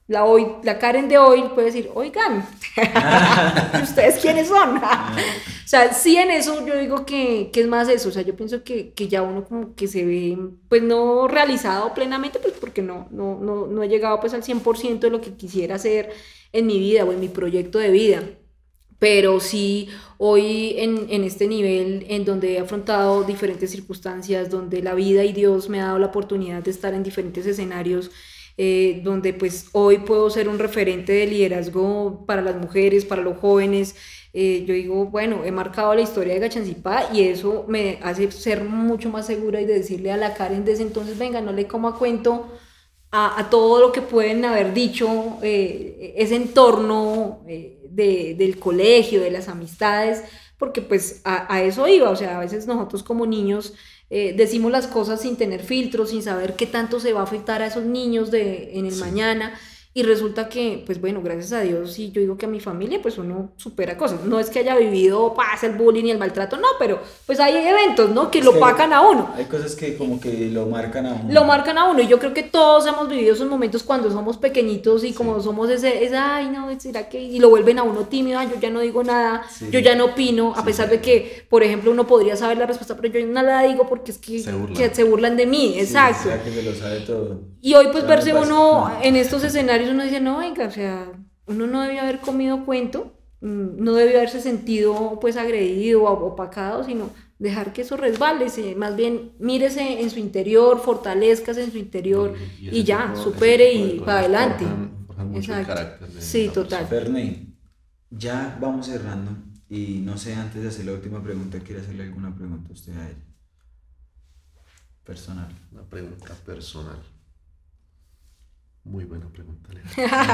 la, hoy, la Karen de hoy puede decir, oigan, ¿ustedes quiénes son? O sea, sí, en eso yo digo que, que es más eso, o sea, yo pienso que, que ya uno como que se ve, pues no realizado plenamente, pues porque no, no, no, no he llegado pues al cien por ciento de lo que quisiera hacer en mi vida o en mi proyecto de vida. Pero sí, hoy en, en este nivel en donde he afrontado diferentes circunstancias, donde la vida y Dios me ha dado la oportunidad de estar en diferentes escenarios, eh, donde pues hoy puedo ser un referente de liderazgo para las mujeres, para los jóvenes, eh, yo digo, bueno, he marcado la historia de Gachancipá y eso me hace ser mucho más segura y de decirle a la Karen de ese entonces, venga, no le como a cuento a, a todo lo que pueden haber dicho, eh, ese entorno... Eh, De, del colegio, de las amistades, porque pues a, a eso iba, o sea, a veces nosotros como niños eh, decimos las cosas sin tener filtros, sin saber qué tanto se va a afectar a esos niños de, en el sí. mañana, y resulta que, pues bueno, gracias a Dios, y yo digo que a mi familia, pues uno supera cosas, no es que haya vivido, pasa el bullying y el maltrato, no, pero pues hay eventos, ¿no? Que es lo que pacan a uno. Hay cosas que como que lo marcan a uno. Lo marcan a uno, y yo creo que todos hemos vivido esos momentos cuando somos pequeñitos y sí. como somos ese, ese, ay no, será que, y lo vuelven a uno tímido, ay, yo ya no digo nada, sí. yo ya no opino, a sí. pesar de que, por ejemplo, uno podría saber la respuesta, pero yo no la digo porque es que se burlan, que se burlan de mí, exacto. Sí, o sea, que se lo sabe todo. Y hoy pues verse uno en estos escenarios, uno dice, no, venga, o sea, uno no debió haber comido cuento, no debió haberse sentido pues agredido o opacado, sino dejar que eso resbale, más bien mírese en su interior, fortalezcase en su interior y, y, y ya, tipo, supere y para adelante. Forjan, forjan mucho el carácter de sí, total. Ferney, ya vamos cerrando y no sé, antes de hacer la última pregunta, ¿quiere hacerle alguna pregunta a usted a ella? Personal. Una pregunta personal. Muy buena pregunta, Lea.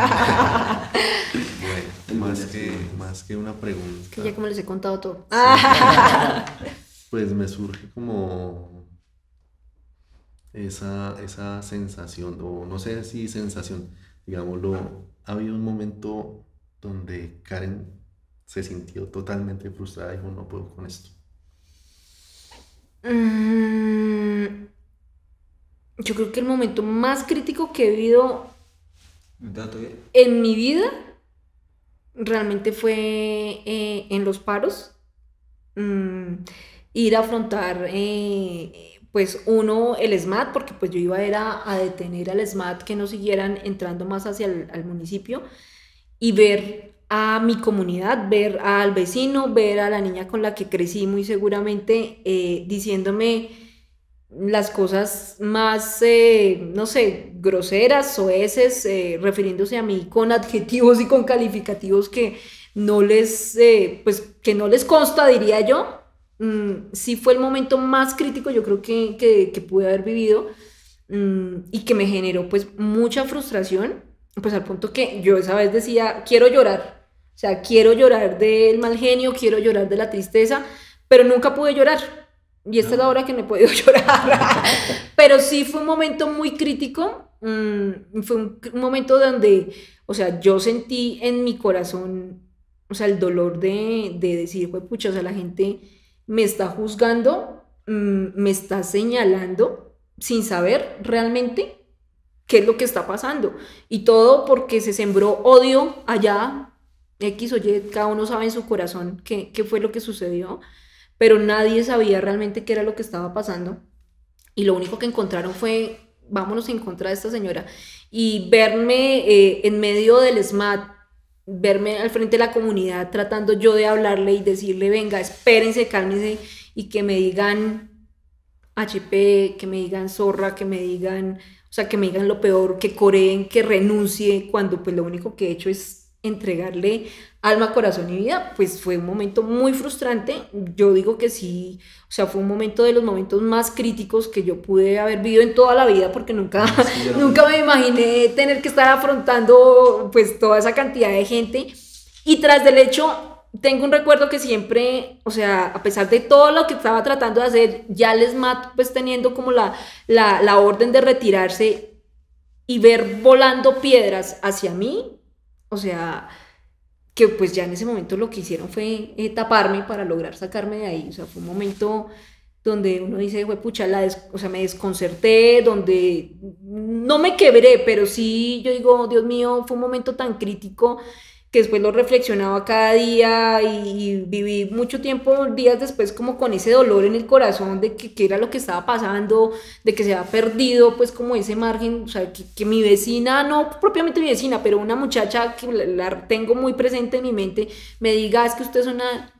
Bueno, más que, más que una pregunta. Que ya como les he contado todo. Sí. Pues me surge como esa, esa sensación, o no sé si sensación, digámoslo, ha habido un momento donde Karen se sintió totalmente frustrada y dijo, no puedo con esto. Mm. Yo creo que el momento más crítico que he vivido en mi vida realmente fue eh, en los paros, mm, ir a afrontar eh, pues uno el SMAT, porque pues yo iba a, era a detener al SMAT que no siguieran entrando más hacia el al municipio y ver a mi comunidad, ver al vecino, ver a la niña con la que crecí muy seguramente eh, diciéndome las cosas más, eh, no sé, groseras, soeces, eh, refiriéndose a mí con adjetivos y con calificativos que no les, eh, pues, que no les consta, diría yo. Mm, sí fue el momento más crítico, yo creo que, que, que pude haber vivido mm, y que me generó pues mucha frustración, pues al punto que yo esa vez decía, quiero llorar, o sea, quiero llorar del mal genio, quiero llorar de la tristeza, pero nunca pude llorar. Y esta no. es la hora que no he podido llorar. Pero sí fue un momento muy crítico. Mmm, fue un, un momento donde, o sea, yo sentí en mi corazón, o sea, el dolor de, de decir, pues, pucha, o sea, la gente me está juzgando, mmm, me está señalando sin saber realmente qué es lo que está pasando. Y todo porque se sembró odio allá, X o Y, cada uno sabe en su corazón qué, qué fue lo que sucedió. Pero nadie sabía realmente qué era lo que estaba pasando y lo único que encontraron fue, vámonos en contra de esta señora, y verme eh, en medio del SMAT, verme al frente de la comunidad tratando yo de hablarle y decirle, venga, espérense, cálmense, y que me digan H P, que me digan zorra, que me digan, o sea, que me digan lo peor, que coreen, que renuncie, cuando pues lo único que he hecho es entregarle alma, corazón y vida. Pues fue un momento muy frustrante. Yo digo que sí, o sea, fue un momento de los momentos más críticos que yo pude haber vivido en toda la vida, porque nunca, sí, nunca me imaginé tener que estar afrontando pues toda esa cantidad de gente. Y tras del hecho, tengo un recuerdo que siempre, o sea, a pesar de todo lo que estaba tratando de hacer, ya el SMAT pues teniendo como la, la, la orden de retirarse y ver volando piedras hacia mí, o sea, que pues ya en ese momento lo que hicieron fue eh, taparme para lograr sacarme de ahí. O sea, fue un momento donde uno dice, güey, pucha, la des- o sea, me desconcerté, donde no me quebré, pero sí, yo digo, Dios mío, fue un momento tan crítico que después lo reflexionaba cada día y, y viví mucho tiempo, días después, como con ese dolor en el corazón de que, que era lo que estaba pasando, de que se había perdido, pues, como ese margen, o sea, que, que mi vecina, no propiamente mi vecina, pero una muchacha que la, la tengo muy presente en mi mente, me diga, es que usted es una...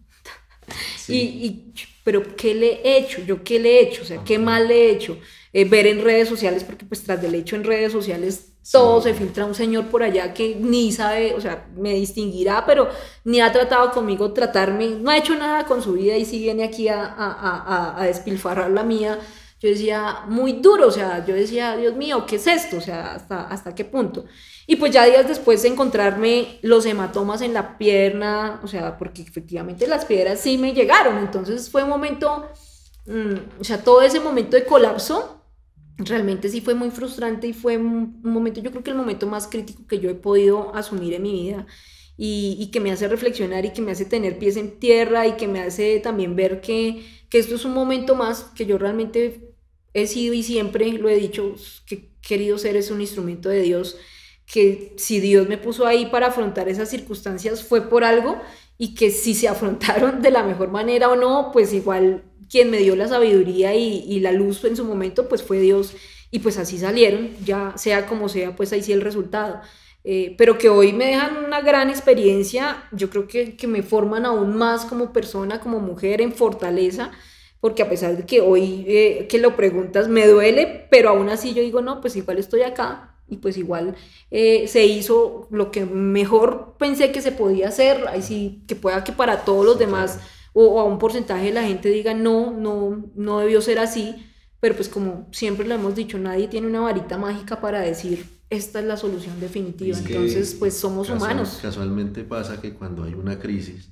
Sí. Y, y, pero ¿qué le he hecho? ¿Yo qué le he hecho? O sea, ¿qué mal le he hecho? Eh, ver en redes sociales, porque pues tras del hecho en redes sociales todo Sí. se filtra, un señor por allá que ni sabe, o sea, me distinguirá, pero ni ha tratado conmigo, tratarme, no ha hecho nada con su vida y si viene aquí a, a, a, a despilfarrar la mía. Yo decía, muy duro, o sea, yo decía, Dios mío, ¿qué es esto? O sea, ¿hasta, hasta qué punto? Y pues ya días después de encontrarme los hematomas en la pierna, o sea, porque efectivamente las piedras sí me llegaron, entonces fue un momento, mmm, o sea, todo ese momento de colapso, realmente sí fue muy frustrante y fue un, un momento, yo creo que el momento más crítico que yo he podido asumir en mi vida y, y que me hace reflexionar y que me hace tener pies en tierra y que me hace también ver que, que esto es un momento más que yo realmente he sido y siempre lo he dicho, que he querido ser es un instrumento de Dios, que si Dios me puso ahí para afrontar esas circunstancias fue por algo y que si se afrontaron de la mejor manera o no, pues igual quien me dio la sabiduría y, y la luz en su momento, pues fue Dios y pues así salieron, ya sea como sea, pues ahí sí el resultado. Eh, pero que hoy me dejan una gran experiencia, yo creo que, que me forman aún más como persona, como mujer, en fortaleza, porque a pesar de que hoy eh, que lo preguntas me duele, pero aún así yo digo, no, pues igual estoy acá y pues igual eh, se hizo lo que mejor pensé que se podía hacer, ahí sí, que pueda que para todos los Sí, demás claro. o, o a un porcentaje de la gente diga, no, no, no debió ser así, pero pues como siempre lo hemos dicho, nadie tiene una varita mágica para decir, esta es la solución definitiva, Es que entonces pues somos casual- humanos. Casualmente pasa que cuando hay una crisis,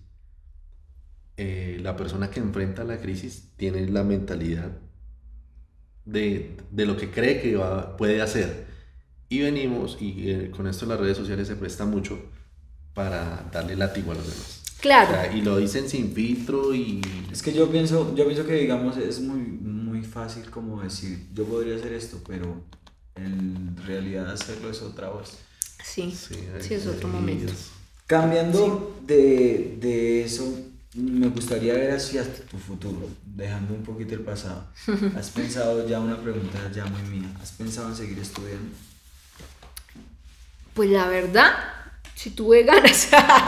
eh, la persona que enfrenta la crisis tiene la mentalidad de, de lo que cree que va- puede hacer. Y venimos, y eh, con esto las redes sociales se presta mucho para darle látigo a los demás. O Claro, sea, y lo dicen sin filtro y... Es que yo pienso, yo pienso que digamos es muy, muy fácil como decir, yo podría hacer esto, pero en realidad hacerlo es otra voz. sí, Sí, sí es otro ahí momento. es- Cambiando de, de eso, me gustaría ver hacia tu futuro, dejando un poquito el pasado. ¿Has pensado ya una pregunta ya muy mía? ¿Has pensado en seguir estudiando? Pues la verdad, si tuve ganas,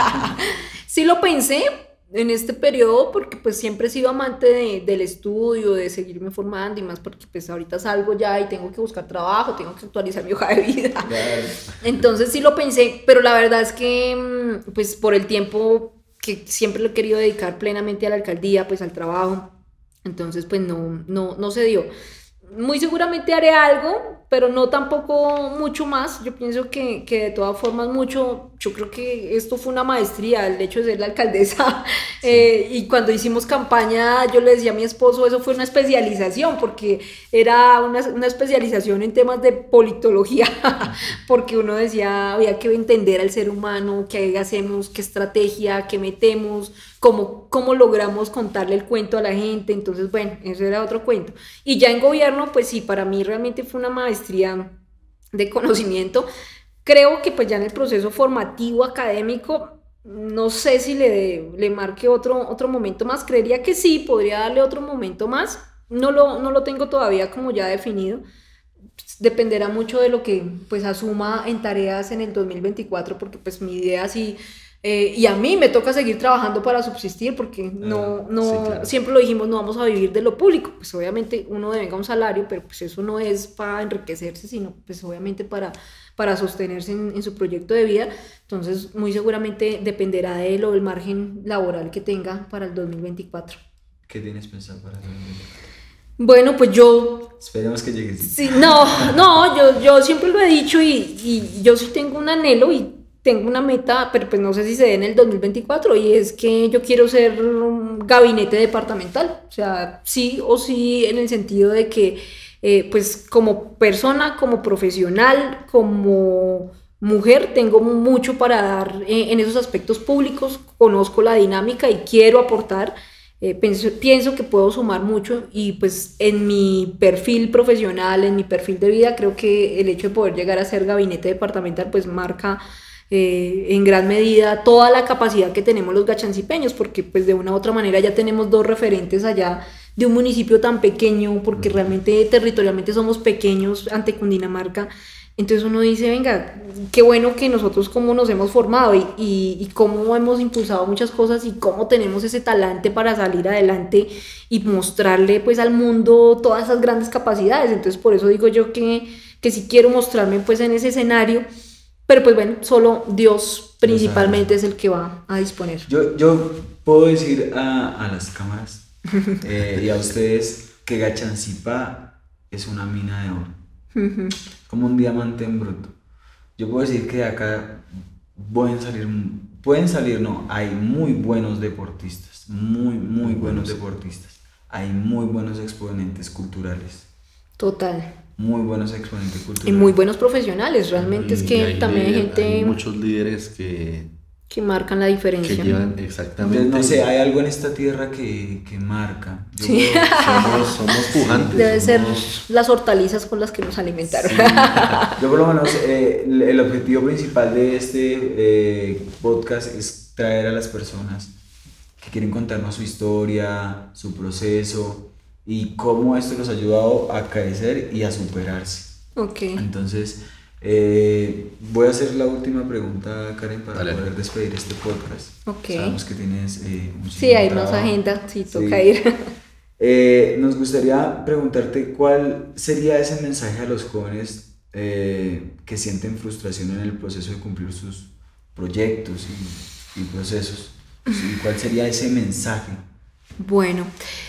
sí lo pensé en este periodo porque pues siempre he sido amante de- del estudio, de seguirme formando y más porque pues ahorita salgo ya y tengo que buscar trabajo, tengo que actualizar mi hoja de vida. Claro. Entonces sí lo pensé, pero la verdad es que mm, pues por el tiempo que siempre lo he querido dedicar plenamente a la alcaldía, pues al trabajo, entonces pues no, no, no se dio. Muy seguramente haré algo, pero no tampoco mucho más. Yo pienso que, que de todas formas mucho, yo creo que esto fue una maestría, el hecho de ser la alcaldesa. Sí. Eh, y cuando hicimos campaña, yo le decía a mi esposo, eso fue una especialización, porque era una, una especialización en temas de politología, porque uno decía, había que entender al ser humano, qué hacemos, qué estrategia, qué metemos, cómo, cómo logramos contarle el cuento a la gente. Entonces, bueno, eso era otro cuento. Y ya en gobierno, pues sí, para mí realmente fue una maestría de conocimiento. Creo que pues ya en el proceso formativo académico, no sé si le, le marque otro, otro momento más. Creería que sí, podría darle otro momento más. No lo, no lo tengo todavía como ya definido. Dependerá mucho de lo que pues asuma en tareas en el dos mil veinticuatro, porque pues mi idea sí, eh, y a mí me toca seguir trabajando para subsistir, porque no, no, sí, claro. siempre lo dijimos, no vamos a vivir de lo público, pues obviamente uno devenga un salario, pero pues eso no es para enriquecerse, sino pues obviamente para, para sostenerse en, en su proyecto de vida. Entonces muy seguramente dependerá de lo del margen laboral que tenga para el dos mil veinticuatro. ¿Qué tienes pensado para el dos mil veinticuatro? Bueno, pues yo Esperemos que llegues. sí, no, no, yo, yo siempre lo he dicho y, y yo sí tengo un anhelo y tengo una meta, pero pues no sé si se dé en el dos mil veinticuatro, y es que yo quiero ser un gabinete departamental, o sea, sí o sí, en el sentido de que eh, pues como persona, como profesional, como mujer, tengo mucho para dar eh, en esos aspectos públicos, conozco la dinámica y quiero aportar. Eh, pienso, pienso que puedo sumar mucho y pues en mi perfil profesional, en mi perfil de vida, creo que el hecho de poder llegar a ser gabinete departamental pues marca eh, en gran medida toda la capacidad que tenemos los gachancipeños, porque pues de una u otra manera ya tenemos dos referentes allá de un municipio tan pequeño, porque realmente territorialmente somos pequeños ante Cundinamarca. Entonces uno dice, venga, qué bueno que nosotros cómo nos hemos formado y, y, y cómo hemos impulsado muchas cosas y cómo tenemos ese talante para salir adelante y mostrarle pues al mundo todas esas grandes capacidades. Entonces por eso digo yo que, que sí quiero mostrarme pues en ese escenario, pero pues bueno, solo Dios principalmente es el que va a disponer. Yo, yo puedo decir a, a las cámaras eh, y a ustedes que Gachancipá es una mina de oro. Como un diamante en bruto. Yo puedo decir que de acá pueden salir, pueden salir, no, hay muy buenos deportistas, muy, muy buenos deportistas. Hay muy buenos exponentes culturales. Total. Muy buenos exponentes culturales. Y muy buenos profesionales, realmente y es que hay también líder, hay gente... Hay muchos líderes que... que marcan la diferencia. Que llevan, exactamente. Entonces, no sé, hay algo en esta tierra que, que marca. Yo sí. Creo, somos, somos pujantes. Debe somos... ser las hortalizas con las que nos alimentaron. Sí. Yo por lo menos, eh, el, el objetivo principal de este eh, podcast es traer a las personas que quieren contarnos su historia, su proceso y cómo esto los ha ayudado a crecer y a superarse. Ok. Entonces... Eh, voy a hacer la última pregunta, Karen, para Dale. poder despedir este podcast. Okay. Sabemos que tienes eh, sí, hay trabajo. Más agenda, sí, toca sí. ir. Eh, nos gustaría preguntarte cuál sería ese mensaje a los jóvenes eh, que sienten frustración en el proceso de cumplir sus proyectos y, y procesos. ¿Sí? ¿Cuál sería ese mensaje? Bueno,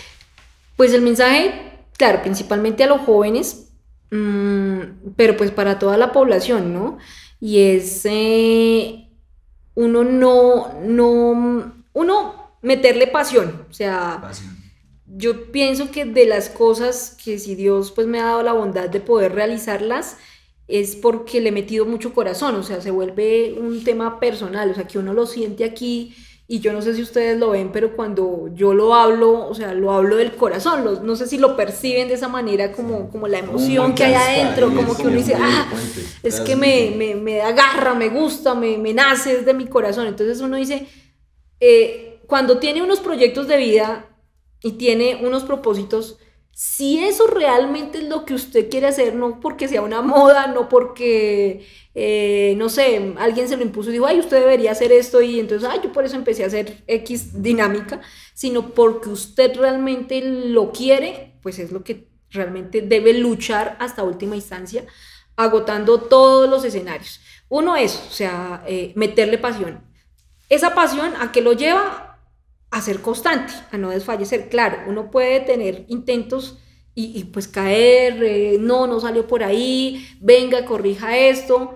pues el mensaje, claro, principalmente a los jóvenes, Mm, pero pues para toda la población, ¿no? Y es eh, uno no, no, uno meterle pasión, o sea, pasión. Yo pienso que de las cosas que si Dios pues me ha dado la bondad de poder realizarlas, es porque le he metido mucho corazón, o sea, se vuelve un tema personal, o sea, que uno lo siente aquí. Y yo no sé si ustedes lo ven, pero cuando yo lo hablo, o sea, lo hablo del corazón, lo, no sé si lo perciben de esa manera, como, como la emoción que hay adentro, como que uno dice, ah, es que me, me, me da garra, me gusta, me, me nace desde mi corazón. Entonces uno dice, eh, cuando tiene unos proyectos de vida y tiene unos propósitos, si eso realmente es lo que usted quiere hacer, no porque sea una moda, no porque... Eh, no sé, alguien se lo impuso y dijo, ay, usted debería hacer esto y entonces, ay, yo por eso empecé a hacer X dinámica, sino porque usted realmente lo quiere, pues es lo que realmente debe luchar hasta última instancia, agotando todos los escenarios. Uno es, o sea, eh, meterle pasión. Esa pasión, ¿a qué lo lleva? A ser constante, a no desfallecer. Claro, uno puede tener intentos y, y pues caer, eh, no, no salió por ahí, venga, corrija esto.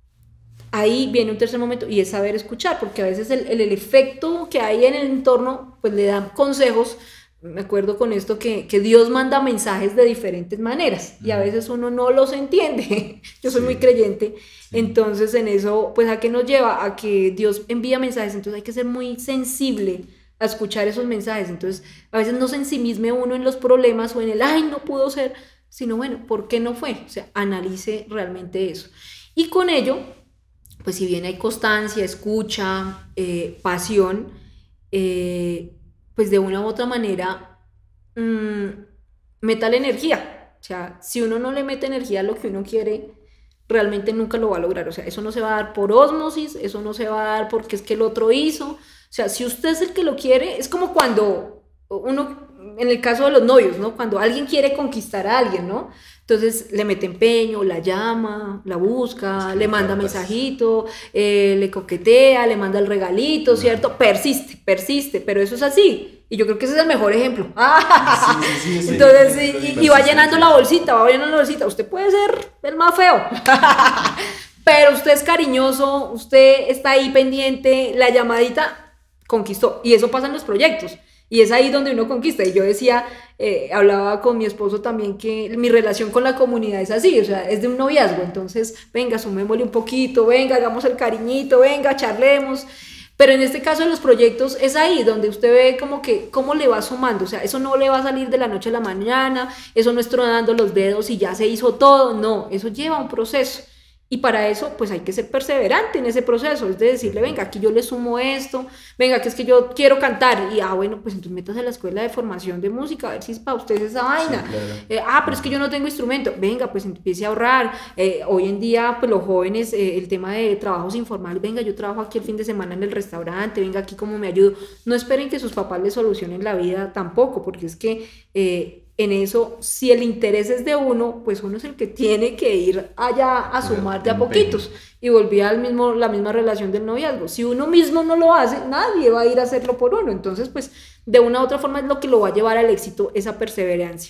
Ahí viene un tercer momento y es saber escuchar, porque a veces el, el, el efecto que hay en el entorno pues le dan consejos. Me acuerdo con esto que, que Dios manda mensajes de diferentes maneras y a veces uno no los entiende. Yo soy sí. muy creyente, sí. Entonces en eso pues a qué nos lleva, a que Dios envía mensajes, entonces hay que ser muy sensible a escuchar esos mensajes. Entonces a veces no se ensimisme uno en los problemas o en el ay no pudo ser, sino bueno, ¿por qué no fue? O sea, analice realmente eso y con ello pues si bien hay constancia, escucha, eh, pasión, eh, pues de una u otra manera mmm, métale energía. O sea, si uno no le mete energía a lo que uno quiere, realmente nunca lo va a lograr. O sea, eso no se va a dar por ósmosis, eso no se va a dar porque es que el otro hizo. O sea, si usted es el que lo quiere, es como cuando uno, en el caso de los novios, ¿no? Cuando alguien quiere conquistar a alguien, ¿no? Entonces le mete empeño, la llama, la busca, sí, le manda claro, mensajito, eh, le coquetea, le manda el regalito, no. ¿Cierto? Persiste, persiste, pero eso es así. Y yo creo que ese es el mejor ejemplo. Sí, sí, sí, entonces, sí, y, y va llenando la bolsita, va llenando la bolsita. Usted puede ser el más feo, pero usted es cariñoso, usted está ahí pendiente, la llamadita conquistó. Y eso pasa en los proyectos. Y es ahí donde uno conquista. Y yo decía, eh, hablaba con mi esposo también que mi relación con la comunidad es así, o sea, es de un noviazgo. Entonces, venga, sumémosle un poquito, venga, hagamos el cariñito, venga, charlemos. Pero en este caso de los proyectos es ahí donde usted ve como que cómo le va sumando, o sea, eso no le va a salir de la noche a la mañana, eso no es tronando los dedos y ya se hizo todo, no, eso lleva un proceso. Y para eso, pues hay que ser perseverante en ese proceso, es de decirle, venga, aquí yo le sumo esto, venga, que es que yo quiero cantar, y ah, bueno, pues entonces métase a la escuela de formación de música, a ver si es para ustedes esa vaina. Sí, claro. eh, ah, pero es que yo no tengo instrumento, venga, pues empiece a ahorrar. Eh, hoy en día, pues los jóvenes, eh, el tema de trabajos informales, venga, yo trabajo aquí el fin de semana en el restaurante, venga, aquí como me ayudo. No esperen que sus papás les solucionen la vida tampoco, porque es que... Eh, en eso, si el interés es de uno, pues uno es el que tiene que ir allá a sumar de a poquitos. Y volvía al mismo, la misma relación del noviazgo. Si uno mismo no lo hace, nadie va a ir a hacerlo por uno. Entonces, pues, de una u otra forma es lo que lo va a llevar al éxito, esa perseverancia.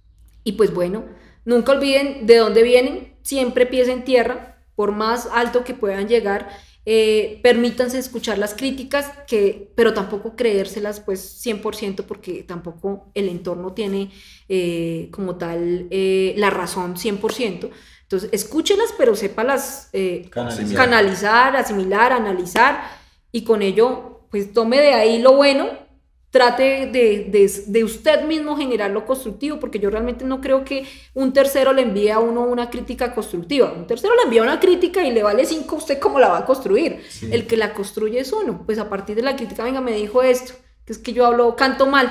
Y pues bueno, nunca olviden de dónde vienen, siempre pies en tierra, por más alto que puedan llegar. Eh, permítanse escuchar las críticas, que, pero tampoco creérselas pues cien por ciento, porque tampoco el entorno tiene eh, como tal eh, la razón cien por ciento. Entonces escúchelas, pero sépalas eh, canalizar. canalizar, asimilar, analizar, y con ello pues tome de ahí lo bueno. Trate de, de, de usted mismo generar lo constructivo, porque yo realmente no creo que un tercero le envíe a uno una crítica constructiva. Un tercero le envía una crítica y le vale cinco, ¿usted cómo la va a construir? Sí. El que la construye es uno. Pues a partir de la crítica, venga, me dijo esto, que es que yo hablo, canto mal.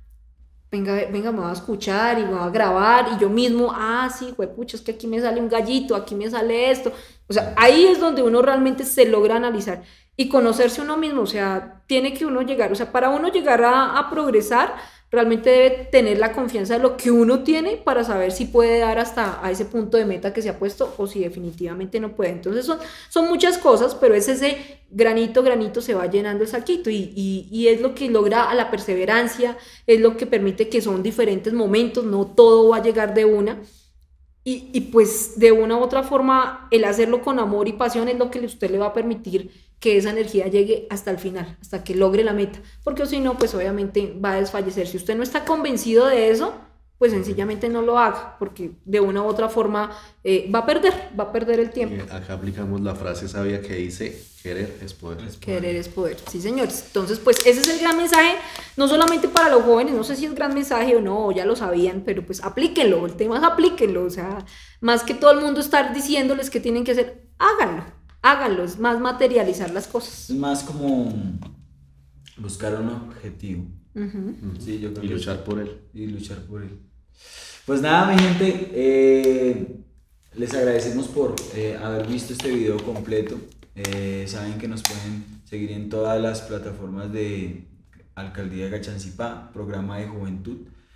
Venga, venga, me va a escuchar y me va a grabar, y yo mismo, ah, sí, juepucha, es que aquí me sale un gallito, aquí me sale esto. O sea, ahí es donde uno realmente se logra analizar y conocerse uno mismo. O sea, tiene que uno llegar, o sea, para uno llegar a, a progresar, realmente debe tener la confianza de lo que uno tiene para saber si puede dar hasta a ese punto de meta que se ha puesto o si definitivamente no puede. Entonces son, son muchas cosas, pero es ese granito, granito se va llenando el saquito, y, y, y es lo que logra a la perseverancia, es lo que permite que son diferentes momentos, no todo va a llegar de una. Y, y pues de una u otra forma el hacerlo con amor y pasión es lo que usted le va a permitir que esa energía llegue hasta el final, hasta que logre la meta, porque si no, pues obviamente va a desfallecer. Si usted no está convencido de eso, pues sencillamente no lo haga, porque de una u otra forma eh, va a perder, va a perder el tiempo. Y acá aplicamos la frase sabia que dice, querer es poder. es poder. Querer es poder, sí señores. Entonces pues ese es el gran mensaje, no solamente para los jóvenes, no sé si es gran mensaje o no, ya lo sabían, pero pues aplíquenlo, el tema es aplíquenlo, o sea, más que todo el mundo estar diciéndoles que tienen que hacer, háganlo, háganlo, es más materializar las cosas. Es más como buscar un objetivo. Uh-huh. Sí, yo creo y que luchar sí. por él. Y luchar por él. Pues nada, mi gente, eh, les agradecemos por eh, haber visto este video completo. Eh, saben que nos pueden seguir en todas las plataformas de Alcaldía de Gachancipá, programa de juventud.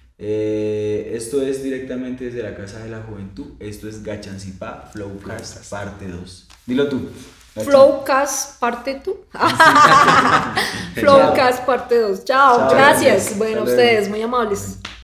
Eh, esto es directamente desde la Casa de la Juventud. Esto es Gachancipá Flowcast parte dos. Dilo tú. Flowcast parte dos. Flowcast parte dos. Chao, Chao, gracias. gracias. Bueno, Hasta ustedes luego. muy amables.